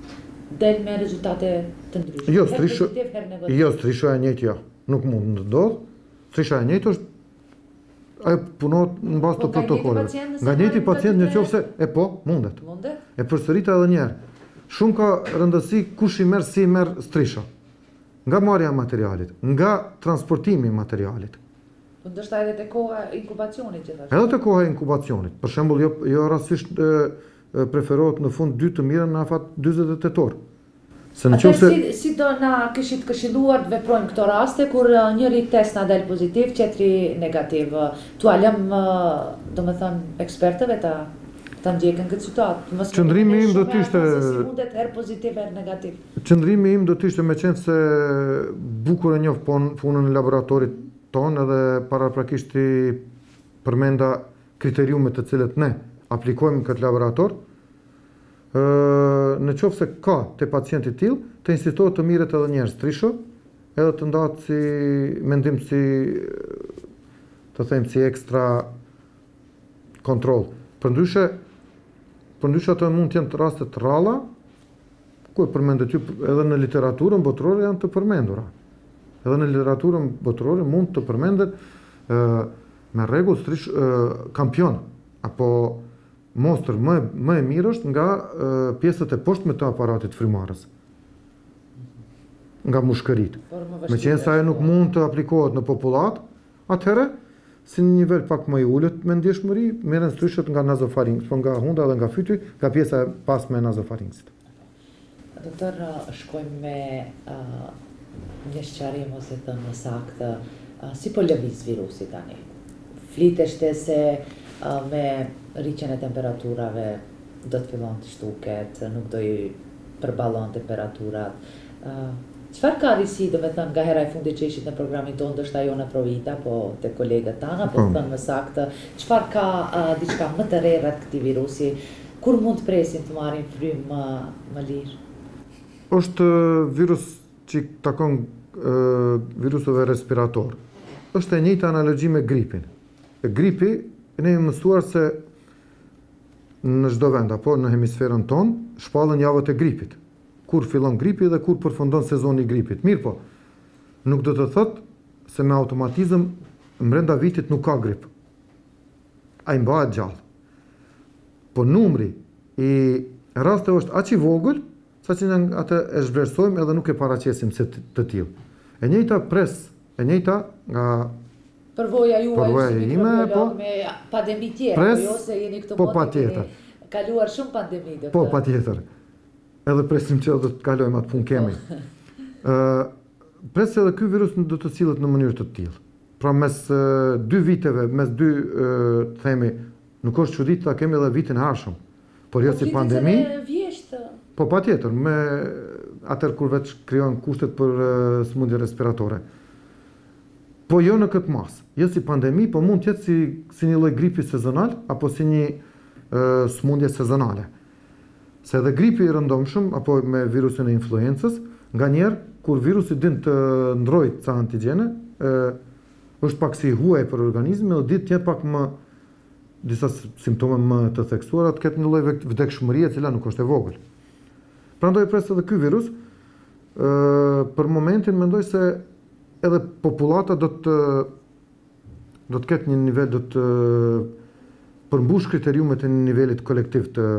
del me rezultate të ndryshme. Jo, Her strisho, pozitiv, her negativ. jo, strisho e njëjtë jo. Nuk mund të ndodh. Strisha e njëjtë është ajo punohet në bazë të Po, nga njëti protokolleve. pacient nëse Nga njëti marrin pacient të në dy qoftë se e po, mundet. Mundet? E përsërita edhe një herë. Shumë ka rëndësi kush i merr si i merr strisha. Nga marrja e materialit, nga transportimi i materialit. Po ndoshta edhe te koha e inkubacionit gjithashtu. Edhe te koha e inkubacionit. Për shembull, jo jo rastësisht e, e, preferohet në fund dy të mirën në afat dyzet e tetor. Se në Atëherë qoftë se si, si do na kishit këshilluar të veprojmë këto raste kur uh, njëri test na del pozitiv, tjetri negativ. Tu alëm, uh, do me thënë, ekspertëve ta ta ndjekën këtë situatë. Mos Qëndrimi im do shumë të ishte- herë se si mundet her pozitiv, her negativ. qëndrimi im do të ishte me qenë se bukur e njoh pon- punën në laboratorit tonë edhe paraprakisht i përmenda kriteriumet të cilët ne aplikojmë në këtë laborator. Ë, në qoftë se ka te pacienti tillë, të insistohet të mirët edhe njerëz strisho, edhe të ndahet si mendim si të them si ekstra kontroll. Përndryshe, përndryshe ato mund të jenë të raste të rralla, ku e përmendet ju edhe në literaturën botërore janë të përmendura. Edhe në literaturën botërore mund të përmendet ë me rregull strish ë kampion apo monster më më e mirë është nga ë, pjesët e poshtme të aparatit frymarrës. Nga mushkërit. Por më Me vështirë qenë se ajo është, nuk po. mund të aplikohet në popullat, atëherë si në nivel pak më i ulët me ndjeshmëri, merren stryshet nga nazofarinks, po nga hunda dhe nga fyti, nga pjesa e pasme e nazofaringsit. Doktor, uh, shkojmë me uh, një sqarim ose të më saktë, uh, si po lëviz virusi tani? Fliteshte se uh, me rritjen e temperaturave do të fillon të shtuket, nuk do i përballon temperaturat. Uh, Çfarë ka risi, do me thënë, nga hera e fundit që ishit në programin tonë, ndoshta jo në Provita, po te kolegët tana, po Po. thënë më saktë, çfarë ka uh, diçka më të re rreth këtij virusi? Kur mund të presin të marrin frymë më, më lirë? Është virus që takon ë, viruseve respirator. Është e njëjta analogji me gripin. E gripi, ne jemi mësuar se në çdo vend apo në hemisferën tonë shpallën javët e gripit. Kur fillon gripi dhe kur përfundon sezoni i gripit. Mirë po, nuk do të thotë se me automatizëm brenda vitit nuk ka grip. Ai mbahet gjallë. Po numri i rasteve është aq i vogël saqë ne atë e zhvlerësojmë edhe nuk e paraqesim se të, të tillë. E njëjta pres, e njëjta nga Përvoja juaj Përvoja si ime, mikrobiolog po. me pandemi tjetër, Pres, po jo se jeni këtu po, botë, patjetër. keni kaluar shumë pandemi, doktor. po patjetër. Edhe presim që do të kalojmë atë punë kemi. Ë pres se edhe ky virus do të sillet në mënyrë të tillë. Pra mes ë, dy viteve, mes dy ë, themi, nuk është çuditë ta kemi edhe vitin e ardhshëm. Por jo si pandemi. Vjeshtë. Po patjetër, me atër kur veç krijon kushtet për uh, smundje respiratore. Po jo në këtë mas, jo si pandemi, po mund të jetë si, si një lloj gripi sezonal, apo si një uh, smundje sezonale. Se edhe gripi i rëndomshëm, apo me virusin e influencës, nga njerë, kur virusi din të ndrojë ca antigjene, uh, është pak si huaj për organizmin, dhe ditë tjetë pak më disa simptome më të theksuara, të ketë një lloj vdekshmërie e cila nuk është e vogël. Prandaj pres edhe ky virus, ë për momentin mendoj se edhe popullata do të do të ketë një nivel, do të përmbush kriteriumet e nivelit kolektiv të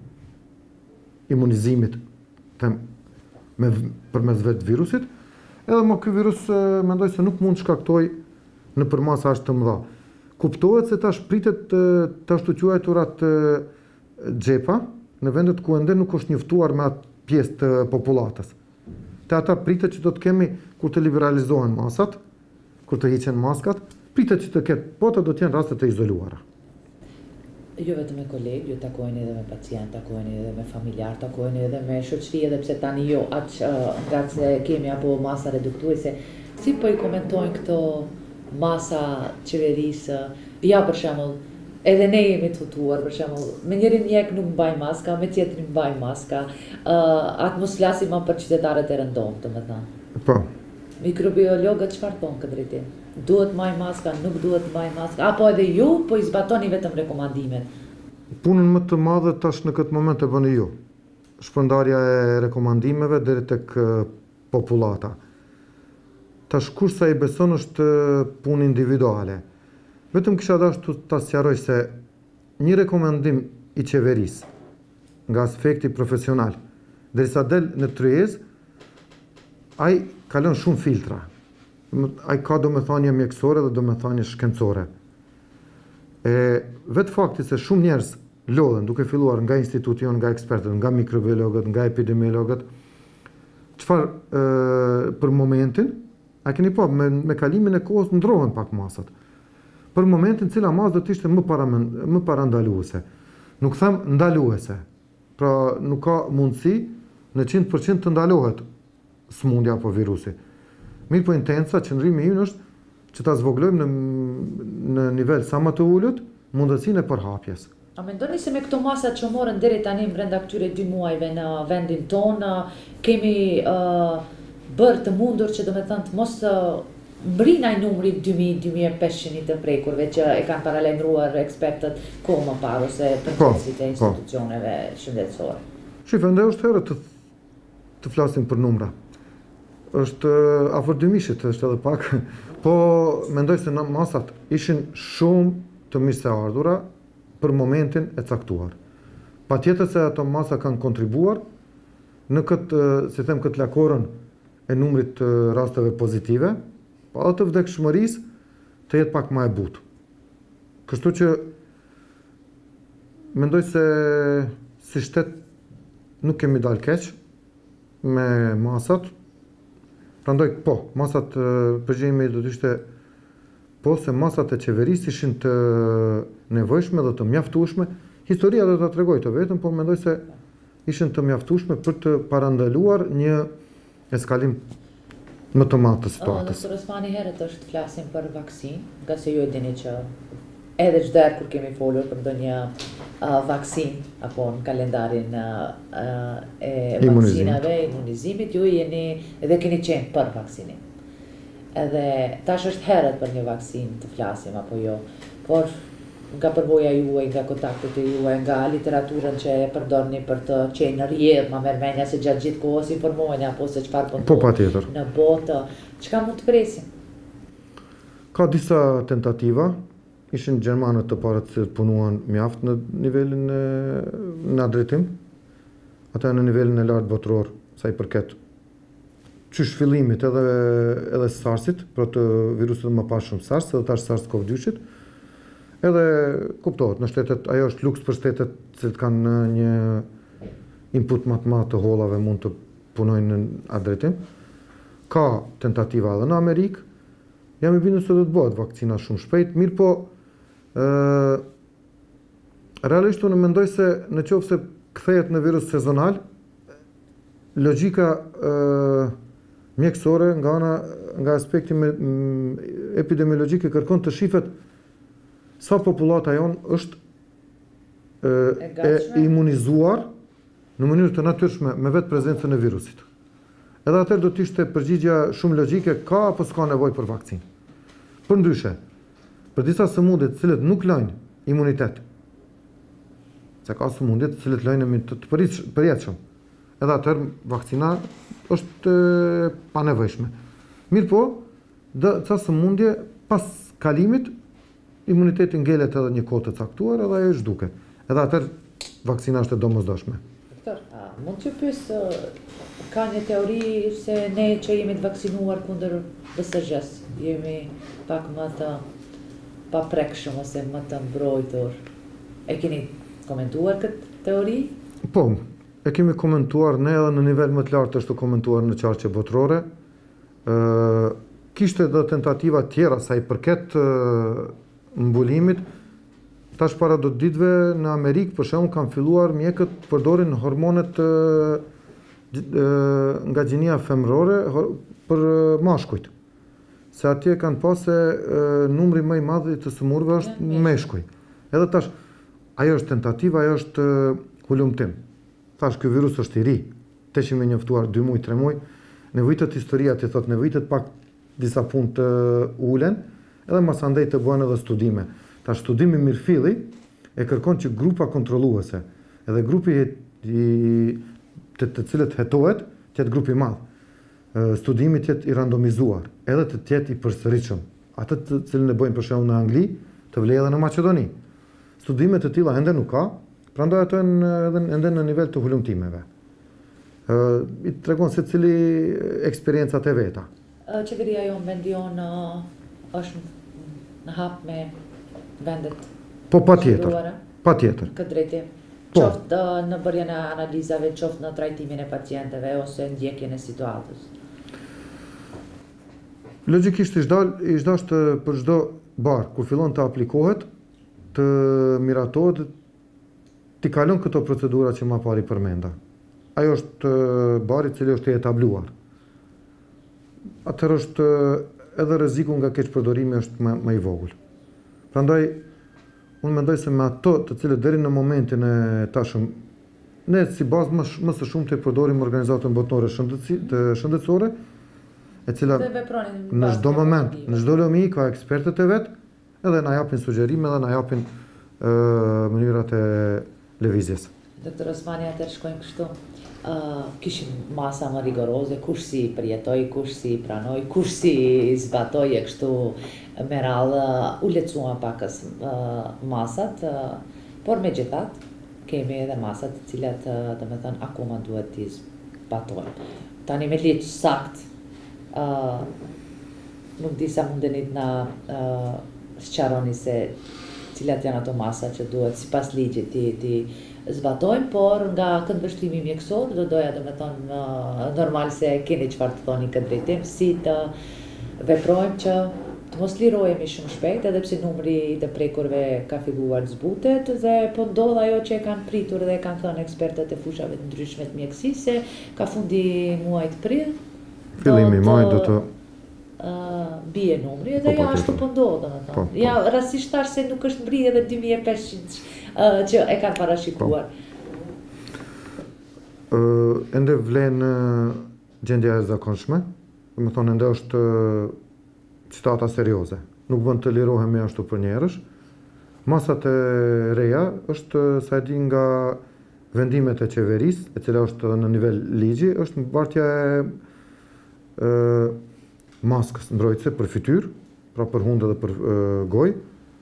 imunizimit të, me përmes vetë virusit, edhe më ky virus e, mendoj se nuk mund shkaktoj në përmasa ashtë të mëdha. Kuptohet se tash pritet të, të ashtu quajturat xhepa në vendet ku ende nuk është njoftuar me atë pjesë të popullatës. Te ata pritet që do të kemi kur të liberalizohen masat, kur të hiqen maskat, pritet që të ketë, po të do të jenë raste të izoluara. Jo vetëm me kolegë, ju takojeni edhe me pacient, takojeni edhe me familjar, takojeni edhe me shoqëri, edhe pse tani jo aq uh, nga se kemi apo masa reduktuese. Si po i komentojnë këto masa qeverisë? Ja, për shembull, edhe ne jemi të hutuar, për shembull, me njërin mjek nuk mbaj maska, me tjetrin mbaj maska. Uh, atë mos flasim më për qytetarët e rëndomë, domethënë. Po. Mikrobiologët çfarë thonë këtë drejtim? Duhet mbaj maska, nuk duhet mbaj maska, apo edhe ju po i zbatoni vetëm rekomandimet? Punën më të madhe tash në këtë moment e bëni ju. shpërndarja e rekomandimeve deri tek popullata. Tash kush sa i beson është punë individuale. Vetëm kisha dashur ta sqaroj se një rekomandim i qeverisë nga aspekti profesional, derisa del në tryezë, ai kalon shumë filtra. Ai ka domethënie mjekësore dhe domethënie shkencore. E vetë fakti se shumë njerëz lodhen duke filluar nga instituti jon, nga ekspertët, nga mikrobiologët, nga epidemiologët, çfarë për momentin, a keni pa, me, me kalimin e kohës ndrohen pak masat. Për momentin cila masë do të ishte më, para, më parandaluese. Nuk them ndaluese. Pra nuk ka mundësi në njëqind përqind të ndalohet smundja apo virusi. Mirë po intenca, qëndrimi im është që ta zvoglojmë në, në nivel sa më të ulët mundësinë e përhapjes. A mendoni se me këto masat që morën deri tani brenda këtyre dy muajve në vendin tonë, kemi uh, bërë të mundur që do me thënë të mos uh, mbrinaj numri dy mijë deri dy mijë e pesëqind të prekurve që e kanë paralajmëruar ekspertët kohë më parë ose përgjegjësit e institucioneve shëndetësore? Shifë, ndaj është herë të, të flasim për numra. Është uh, afër dy mijë, është edhe pak, po mendoj se masat ishin shumë të mirë se ardhura për momentin e caktuar. Patjetër se ato masa kanë kontribuar në këtë, si them, këtë lakorën e numrit të rasteve pozitive, pa edhe të vdekshmërisë të jetë pak më e butë. Kështu që mendoj se si shtet nuk kemi dalë keq me masat. Prandaj po, masat përgjimi do të ishte po se masat e qeverisë ishin të nevojshme dhe të mjaftueshme. Historia do ta tregoj të vetëm, po mendoj se ishin të mjaftueshme për të parandaluar një eskalim më të madh të situatës. Doktor Osmani, herët është flasim për vaksinë, nga se ju e dini që edhe çdo herë kur kemi folur për ndonjë uh, vaksinë apo në kalendarin uh, e vaksinave, imunizimit, ju jeni edhe keni qenë për vaksinim. Edhe tash është herët për një vaksinë të flasim apo jo, por nga përvoja juaj, nga kontaktet e juaj, nga literaturën që e përdorni për të qenë në rrjedh, ma merr mendja se gjatë gjithë kohës informoheni apo se çfarë po ndodh në botë, çka mund të presim? Ka disa tentativa, ishin gjermanët të parët që punuan mjaft në nivelin e në drejtim, ata në nivelin e lartë botëror, sa i përket qysh fillimit edhe, edhe SARS-it, pra të virusit më pas shumë SARS, edhe tash SARS-CoV dy-shit, edhe kuptohet, në shtetet, ajo është luks për shtetet që kanë një input më të madh të hollave mund të punojnë në atë drejtim. Ka tentativa edhe në Amerikë, jam i bindur se do të bëhet vakcina shumë shpejt, mirë po, ë realisht unë mendoj se në qoftë se kthehet në virus sezonal, logjika ë mjekësore nga ana nga aspekti me, m, epidemiologjik e kërkon të shifet sa popullata jon është e, e imunizuar në mënyrë të natyrshme me vetë prezencën e virusit. Edhe atëherë do të ishte përgjigja shumë logjike, ka apo s'ka nevojë për vakcinë. Përndryshe, për disa sëmundje të cilët nuk lajnë imunitet, se ka sëmundje të cilët lajnë imunitet të përjetshëm, edhe atëherë vakcina është e, pa nevojshme. Mirë po, dhe ca sëmundje pas kalimit, imuniteti ngelet edhe një kohë të caktuar edhe ajo zhduket. Edhe atëherë vakcina është e domosdoshme. Doktor, a mund të pyes, ka një teori se ne që jemi të vaksinuar kundër B S G-s, jemi pak më të paprekshëm ose më të mbrojtur. E keni komentuar këtë teori? Po, e kemi komentuar ne edhe në nivel më të lartë është komentuar në qarqe botërore. Ë kishte edhe tentativa tjera sa i përket mbulimit. Tash para do të ditëve në Amerikë për shembull kanë filluar mjekët të përdorin hormonet e, e, nga gjinia femërore për mashkujt. Se atje kanë pasë numri më i madh i të sëmurëve është meshkuj. Edhe tash ajo është tentativa, ajo është hulumtim. Tash ky virus është i ri, tesh me njoftuar dy muaj, tre muaj, nevojitet historia ti thot nevojitet pak disa punë të ulen, edhe mas andej të bëhen edhe studime. Tash studimi mirëfilli e kërkon që grupa kontrolluese, edhe grupi i të, të cilët hetohet, të jetë grupi madh. Studimi të jetë i randomizuar, edhe të jetë i përsëritshëm. Atë të cilën e bëjnë për shembull në Angli, të vlejë edhe në Maqedoni. Studime të tilla ende nuk ka, prandaj ato janë edhe ende në nivel të hulumtimeve. Ë i tregon se cili eksperiencat e veta. Qeveria jonë vendion është në hap me vendet. Po patjetër. Patjetër. Këtë drejtim. Po. Qoftë në bërjen e analizave, qoftë në trajtimin e pacientëve ose ndjekjen e situatës. Logjikisht ish dal, ish dashtë për çdo bar kur fillon të aplikohet, të miratohet të kalon këto procedura që më pari përmenda. Ajo është bari i cili është i etabluar. Atëherë është edhe rreziku nga keqpërdorimi është më, më i vogël. Prandaj unë mendoj se me ato të cilët deri në momentin e tashëm ne si bazë më, më së shumti të përdorim organizatën botërore të shëndetësore, e cila në çdo moment, në çdo lëmi ka ekspertët e vet, edhe na japin sugjerime dhe na japin e, mënyrat e lëvizjes. Doktor Osmani, atëherë shkojmë kështu. Uh, kishim masa më rigoroze, kush si përjetoj, kush si pranoj, kush si zbatoj e kështu me radhë, u lecuan pakës uh, masat, uh, por me gjithat, kemi edhe masat të cilat, uh, dhe me thënë, akoma duhet t'i zbatojnë. Tani me liqë sakt, uh, nuk di sa mundenit na uh, sqaroni se cilat janë ato masa që duhet si pas ligjit ti, ti zbatojmë, por nga këndvështrimi mjekësor, do doja dhe me thonë normal se keni çfarë të thoni këtë drejtim, si të veprojmë që të mos lirohemi shumë shpejt, edhe pse numri i të prekurve ka filluar zbutet, dhe po ndodh ajo që e kanë pritur dhe kanë thënë ekspertët e fushave të ndryshme të mjekësisë, se ka fundi muajit prill, Fillimi i muajit do të Uh, bie numri, edhe ja ashtu po ndodh, domethënë. Ja rastisht thash se nuk është mbri edhe dy mijë e pesëqind uh, që e kanë parashikuar. Uh, ende vlen uh, gjendja e zakonshme, domethënë ende është uh, situata serioze. Nuk bën të lirohemi ashtu për njerësh. Masat e reja është uh, sa e di nga vendimet e qeverisë, e cila është në nivel ligji, është mbartja e uh, maskës mbrojtëse për fytyrë, pra për hundë dhe për e, gojë.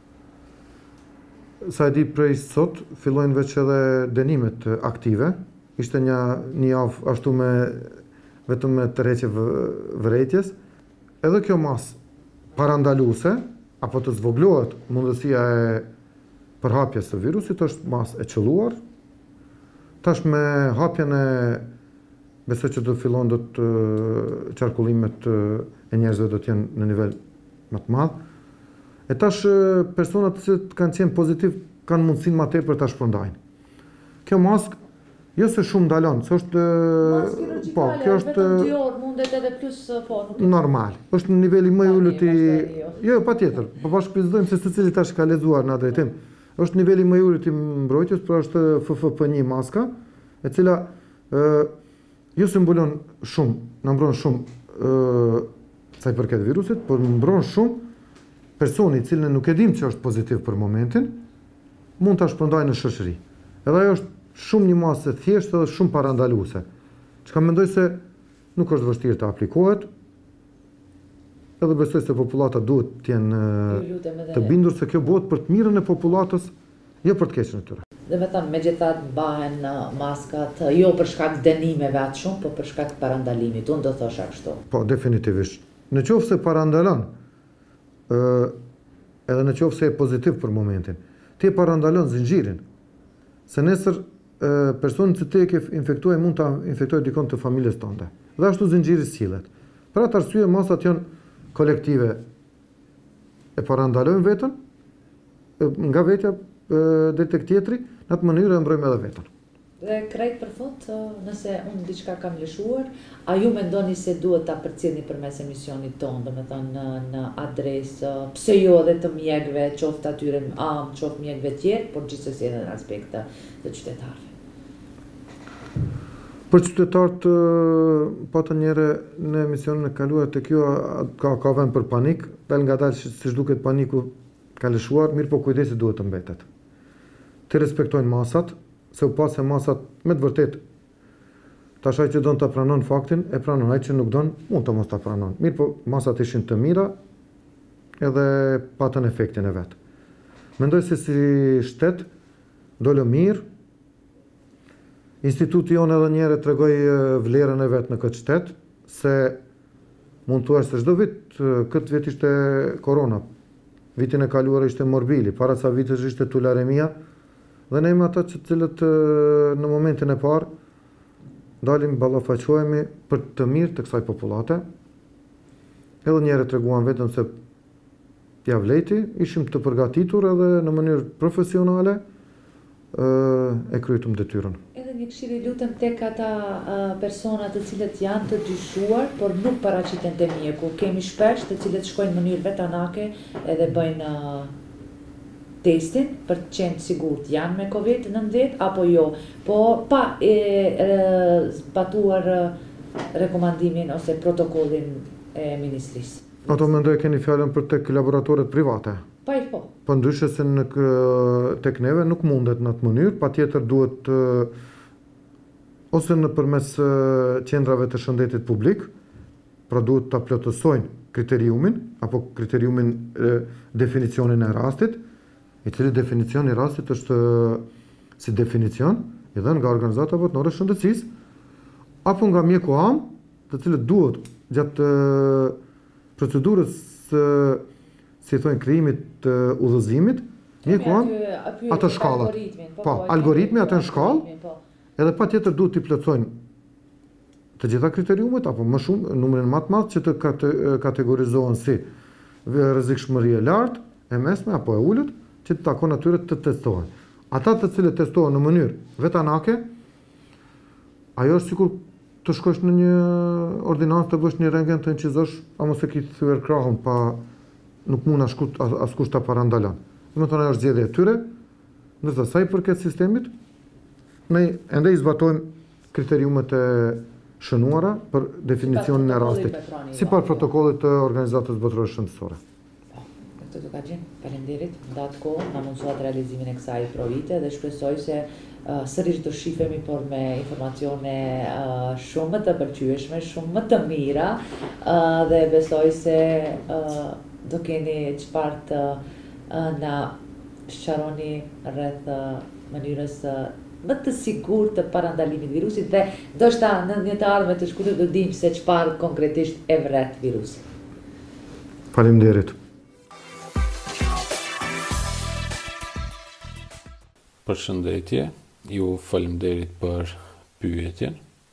Sa e di prej sot, fillojnë veç edhe dënimet aktive. Ishte një, një javë ashtu me vetëm me tërheqje vërejtjes. Edhe kjo masë parandaluese, apo të zvoglohet mundësia e përhapjes së virusit, është masë e qelluar. Tash me hapjen e besoj që do të fillon do të qarkullimet e njerëzve do të jenë në nivel më të madh. E tash personat që kanë qenë pozitiv kanë mundësinë më tepër ta shpërndajnë. Kjo maskë jo se shumë ndalon, se është po, kjo është vetëm dy orë mundet edhe plus po, nuk normal. Është në niveli më i ulët i jo, patjetër. Po bashkëpizojmë se secili tash ka lexuar në atë drejtim. Është niveli më i ulët i mbrojtjes, pra është F F P një maska, e cila ë jo se mbulon shumë, në mbron shumë uh, sa i përket virusit, por mbron shumë personi i cili ne nuk e dim që është pozitiv për momentin, mund ta shpërndajë në shoqëri. Edhe ajo është shumë një masë e thjeshtë dhe shumë parandaluese. Çka mendoj se nuk është vështirë të aplikohet, edhe besoj se popullata duhet të jenë të bindur se kjo bëhet për të mirën e popullatës, jo për të keqen e tyre. Dhe me thëmë, me gjithat mbahen maskat, jo për shkak dënimeve atë shumë, po për shkak parandalimit, unë do thosha kështu. Po, definitivisht. Në qoftë se parandalon, edhe në qoftë se e pozitiv për momentin, ti parandalon zinxhirin, se nesër personin që ti e ke infektuar mund ta infektoj dikon të familjes tënde. Dhe ashtu zinxhiri sillet. Për atë arsye masat janë kolektive, e parandalojnë vetën nga vetja dhe tek tjetri, në atë mënyrë e mbrojmë edhe vetën. Dhe krejt për fund, nëse unë diçka kam lëshuar, a ju mendoni se duhet ta përcjellni përmes emisionit tonë, domethënë në, në adresë, pse jo edhe të mjekëve, qoftë atyre am, qoftë mjekëve tjerë, por gjithsesi edhe në aspekt të qytetarëve. Për qytetarët, patën njëre në emisionin e kaluar të kjo ka, ka vend për panik, dal nga dalë si duket paniku ka lëshuar, mirë po kujdesi duhet të mbetet. Të respektojnë masat, se u pas se masat me të vërtet Tash ai që don ta pranon faktin, e pranon, ai që nuk don, mund të mos ta pranon. Mirë, po masat ishin të mira, edhe patën efektin e vet. Mendoj se si shtet dole mirë. Instituti jonë edhe një herë tregoi vlerën e vet në këtë shtet, se mund thua se çdo vit, këtë vit ishte korona. Vitin e kaluar ishte morbili, para ca vitesh ishte tularemia, dhe ne jemi ata që cilët në momentin e parë dalim ballafaqohemi për të mirë të kësaj popullate. Edhe një herë treguam vetëm se ja vleti, ishim të përgatitur edhe në mënyrë profesionale e kryetëm detyrën. Edhe një këshill i lutem tek ata persona të cilët janë të dyshuar, por nuk paraqiten te mjeku. Kemi shpesh të cilët shkojnë në mënyrë vetanake edhe bëjnë testin për të qenë sigurt janë me kovid nëntëdhjetë apo jo, po pa e, e zbatuar rekomandimin ose protokollin e ministrisë. Ato mendoj keni fjalën për tek laboratoret private. Pa i po. Po ndryshe se në tek neve nuk mundet në atë mënyrë, patjetër duhet ose nëpërmes qendrave të shëndetit publik, pra duhet ta plotësojnë kriteriumin apo kriteriumin e, definicionin e rastit, i cili definicion i rastit është si definicion i dhënë nga organizata botërore e shëndetësisë, apo nga mjeku am, të cilët duhet gjatë procedurës si thonë krijimit të udhëzimit, mjeku am ato shkallat. Po, algoritmi atë në shkallë, edhe patjetër duhet t'i plotësojnë të gjitha kriteriumet apo më shumë numrin më të madh që të kategorizohen si rrezikshmëri e lartë, e mesme apo e ulët, që të takon atyre të testohen. Ata të cilët testohen në mënyrë vetanake, ajo është sikur të shkosh në një ordinancë të bësh një rentgen të incizosh, a mos e ke thyer krahun pa nuk mund askush ta parandalon. Do të thonë ajo është zgjedhja e tyre, ndërsa sa i përket sistemit, ne ende i zbatojmë kriteriumet e shënuara për definicionin e rastit, sipas protokollit të Organizatës Botërore Shëndetësore. Të të ka gjenë, falenderit, ndatë kohë, nga mundësuat realizimin e kësaj provite dhe shpresoj se uh, sërish do shifemi por me informacione uh, shumë më të pëlqyeshme, shumë më të mira uh, dhe besoj se uh, do keni çfarë të uh, na sqaroni rreth uh, mënyrës uh, më të sigurt të parandalimit virusit dhe ndoshta në një të ardhme të shkurtër do dim se çfarë konkretisht e vret virusin. Faleminderit. Përshëndetje, ju falemderit për pyetjen.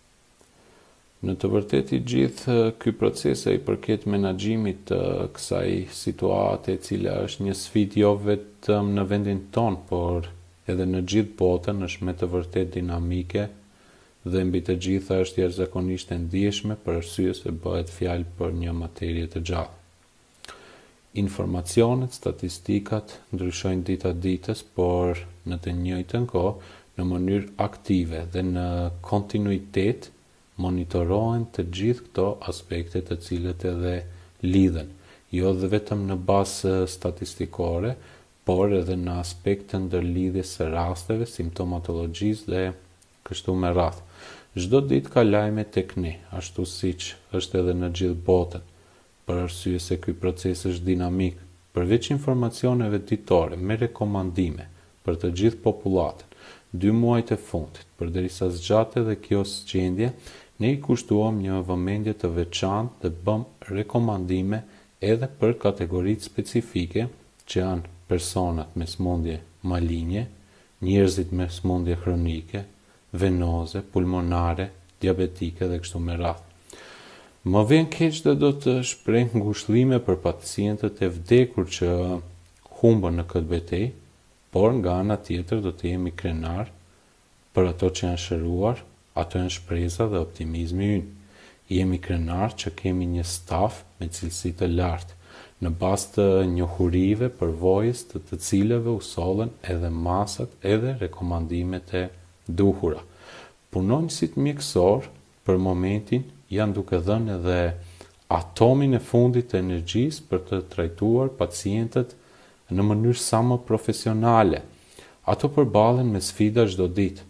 Në të vërtetë i gjithë ky proces i përket menaxhimit të kësaj situate, e cila është një sfidë jo vetëm në vendin ton, por edhe në gjithë botën, është me të vërtetë dinamike dhe mbi të gjitha është jashtëzakonisht e ndjeshme për arsye se bëhet fjalë për një materie të gjallë. Informacionet, statistikat ndryshojnë dita ditës, por në të njëjtën kohë, në mënyrë aktive dhe në kontinuitet, monitorohen të gjithë këto aspekte të cilët edhe lidhen, jo dhe vetëm në bazë statistikore, por edhe në aspekte ndërlidhjes së rasteve, simptomatologjisë dhe kështu me radhë. Çdo ditë ka lajme tek ne, ashtu siç është edhe në gjithë botën, për arsye se ky proces është dinamik, përveç informacioneve ditore me rekomandime për të gjithë popullatën, dy muajt e fundit, përderisa zgjate dhe kjo zgjendje, ne i kushtuam një vëmendje të veçantë dhe bëm rekomandime edhe për kategoritë specifike që janë personat me smundje malinje, njerëzit me smundje kronike, venoze, pulmonare, diabetike dhe kështu me radhë. Më vjen keq dhe do të shpreh ngushëllime për pacientët e vdekur që humbën në këtë betejë, por nga ana tjetër do të jemi krenar për ato që janë shëruar, ato janë shpresa dhe optimizmi ynë. Jemi krenar që kemi një staf me cilësi të lartë, në bazë të njohurive përvojës të të cilëve u sollen edhe masat edhe rekomandimet e duhura. Punonjësit mjekësor për momentin janë duke dhënë edhe atomin e fundit të energjisë për të trajtuar pacientët në mënyrë sa më profesionale. Ato përballen me sfida çdo ditë.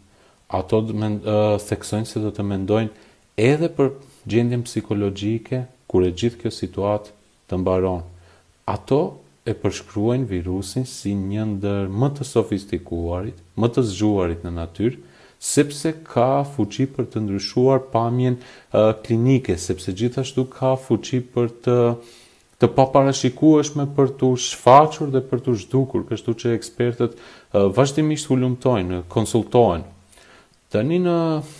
ato uh, theksojnë se do të mendojnë edhe për gjendjen psikologjike kur e gjithë kjo situatë të mbaron. Ato e përshkruajnë virusin si një ndër më të sofistikuarit, më të zgjuarit në natyrë, sepse ka fuqi për të ndryshuar pamjen uh, klinike, sepse gjithashtu ka fuqi për të të paparashikueshme për të shfaqur dhe për të zhdukur, kështu që ekspertët uh, vazhdimisht hulumtojnë, konsultohen. Tani në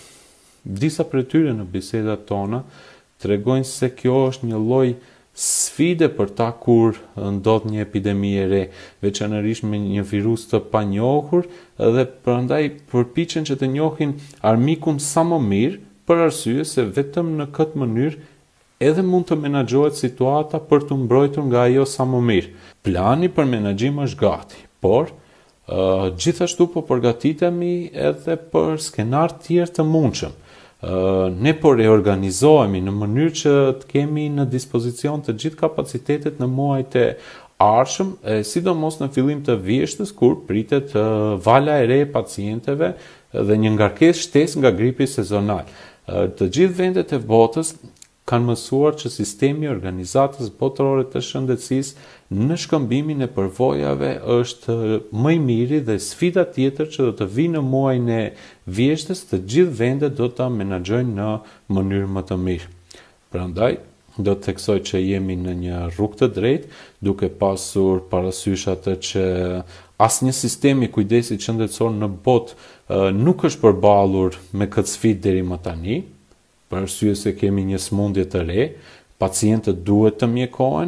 disa prej tyre në bisedat tona tregojnë se kjo është një lloj sfide për ta kur ndodh një epidemi e re, veçanërisht me një virus të panjohur, dhe prandaj përpiqen që të njohin armikun sa më mirë, për arsye se vetëm në këtë mënyrë edhe mund të menaxhohet situata për të mbrojtur nga ajo sa më mirë. Plani për menaxhim është gati, por uh, gjithashtu po përgatitemi edhe për skenar tjerë të mundshëm. Uh, ne po reorganizohemi në mënyrë që të kemi në dispozicion të gjithë kapacitetet në muajt e ardhshëm, e sidomos në fillim të vjeshtës kur pritet uh, vala e re e pacientëve dhe një ngarkesë shtesë nga gripi sezonal. Uh, të gjithë vendet e botës kanë mësuar që sistemi i organizatës botërore të shëndetësisë në shkëmbimin e përvojave është më i miri dhe sfida tjetër që do të vijë në muajin e vjeshtës, të gjithë vendet do ta menaxhojnë në mënyrë më të mirë. Prandaj do të theksoj që jemi në një rrugë të drejtë, duke pasur parasysh atë që asnjë sistem i kujdesit shëndetësor në botë nuk është përballur me këtë sfidë deri më tani. Për arsye se kemi një smundje të re, pacientët duhet të mjekohen,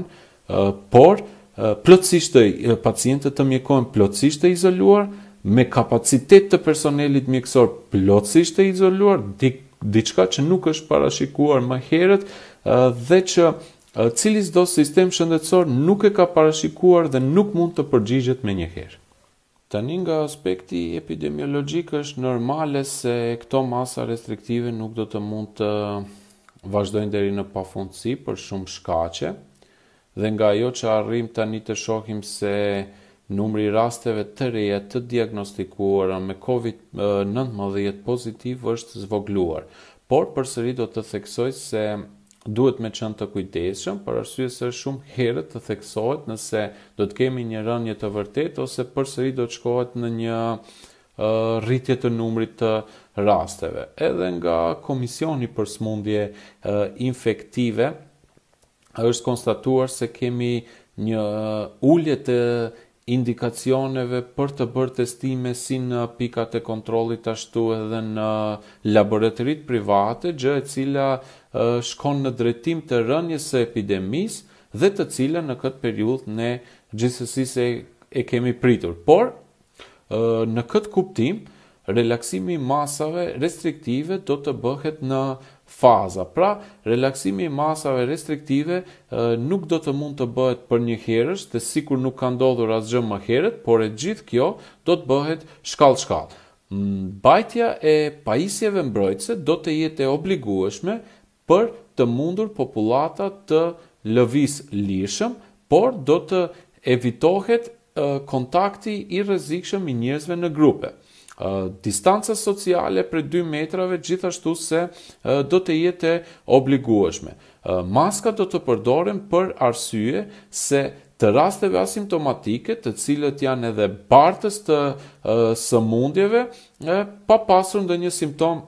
por plotësisht të pacientët të mjekohen plotësisht të izoluar, me kapacitet të personelit mjekësor plotësisht të izoluar, diçka që nuk është parashikuar më herët dhe që cilisdo sistem shëndetësor nuk e ka parashikuar dhe nuk mund të përgjigjet menjëherë. Tani nga aspekti epidemiologjik është normale se këto masa restriktive nuk do të mund të vazhdojnë deri në pafundësi për shumë shkaqe, dhe nga ajo që arrim tani të shohim se numri i rasteve të reja të diagnostikuara me covid nineteen pozitiv është zvogluar. Por përsëri do të theksoj se duhet me qenë të kujdesshëm, për arsye se shumë herët të theksohet nëse do të kemi një rënje të vërtetë ose përsëri do të shkohet në një uh, rritje të numrit të rasteve. Edhe nga Komisioni për Smundje uh, Infektive është konstatuar se kemi një uh, ulje të indikacioneve për të bërë testime si në pikat e kontrollit ashtu edhe në laboratoritë private, gjë e cila uh, shkon në drejtim të rënjes së epidemisë dhe të cilën në këtë periudhë ne gjithsesi se e kemi pritur. Por uh, në këtë kuptim, relaksimi i masave restriktive do të bëhet në faza. Pra, relaksimi i masave restriktive uh, nuk do të mund të bëhet për një herësh, dhe sikur nuk ka ndodhur asgjë më herët, por e gjithë kjo do të bëhet shkallë-shkallë. Mbajtja e pajisjeve mbrojtëse do të jetë e obligueshme për të mundur popullata të lëviz lirshëm, por do të evitohet uh, kontakti i rrezikshëm i njerëzve në grupe. Uh, distanca sociale për dy metrave gjithashtu se uh, do të jetë obligueshme. Uh, maska do të përdoren për arsye se të rasteve asimptomatike, të cilët janë edhe bartës të uh, sëmundjeve, uh, pa pasur ndonjë simptom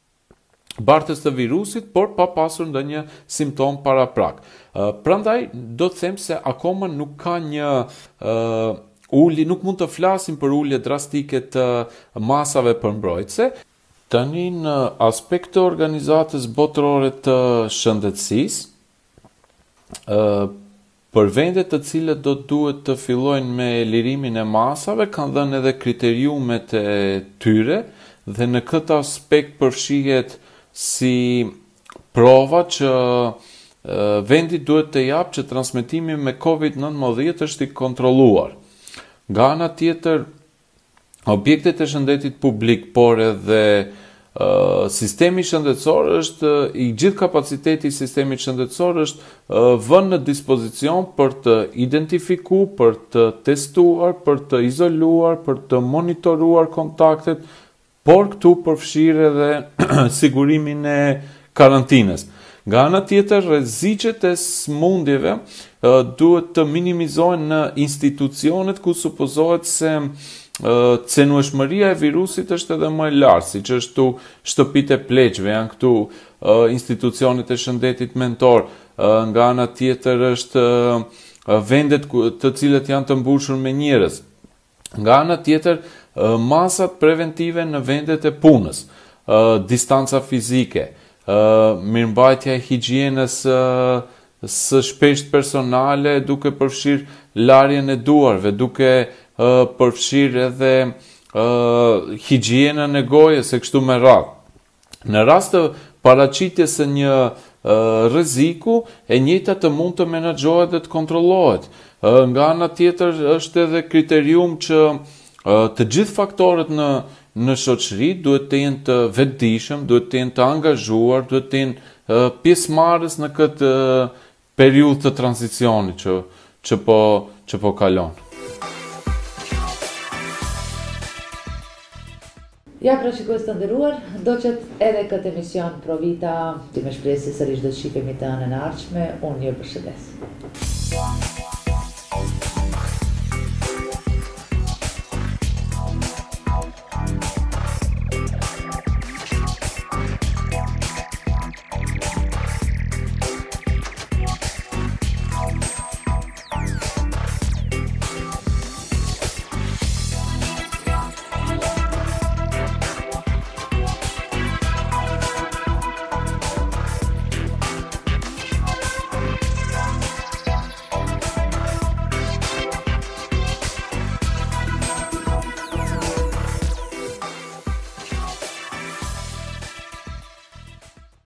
bartës të virusit, por pa pasur ndonjë simptom paraprak. Uh, prandaj do të them se akoma nuk ka një uh, Uli, nuk mund të flasim për ulje drastike të masave përmbrojtëse. Tani në aspekt të organizatës botërore të shëndetësisë, për vendet të cilët do duhet të fillojnë me lirimin e masave, kanë dhënë edhe kriteriumet e tyre dhe në këtë aspekt përfshihet si prova që vendi duhet të japë që transmetimi me covid nineteen është i kontrolluar. Nga ana tjetër, objektet e shëndetit publik, por edhe uh, sistemi shëndetësor është, i gjithë kapaciteti i sistemit shëndetësor është uh, vënë në dispozicion për të identifikuar, për të testuar, për të izoluar, për të monitoruar kontaktet, por këtu përfshirë edhe sigurimin e karantinës. Nga ana tjetër, rreziqet e sëmundjeve duhet të minimizohen në institucionet ku supozohet se cenueshmëria e virusit është edhe më e lartë, siç është këtu shtëpitë e pleqve, janë këtu institucionet e shëndetit mentor, nga ana tjetër është vendet të cilët janë të mbushur me njerëz. Nga ana tjetër, masat preventive në vendet e punës, distanca fizike, mirëmbajtja e higjienës së shpeshtë personale duke përfshirë larjen e duarve, duke përfshirë edhe higjienën e gojës e kështu me radhë. Në rast të paraqitjes së një rreziku, e njëjta të mund të menaxhohet dhe të kontrollohet. Nga ana tjetër është edhe kriterium që të gjithë faktorët në në shoqëri duhet të jenë të vetëdijshëm, duhet të jenë të angazhuar, duhet të jenë pjesëmarrës në këtë periudhë të tranzicionit që që po që po kalon. Ja, pra shikues të nderuar, do që edhe këtë emision Provita, ti me shpresë se sërish do të shihemi të anën e ardhshme, unë ju përshëndes.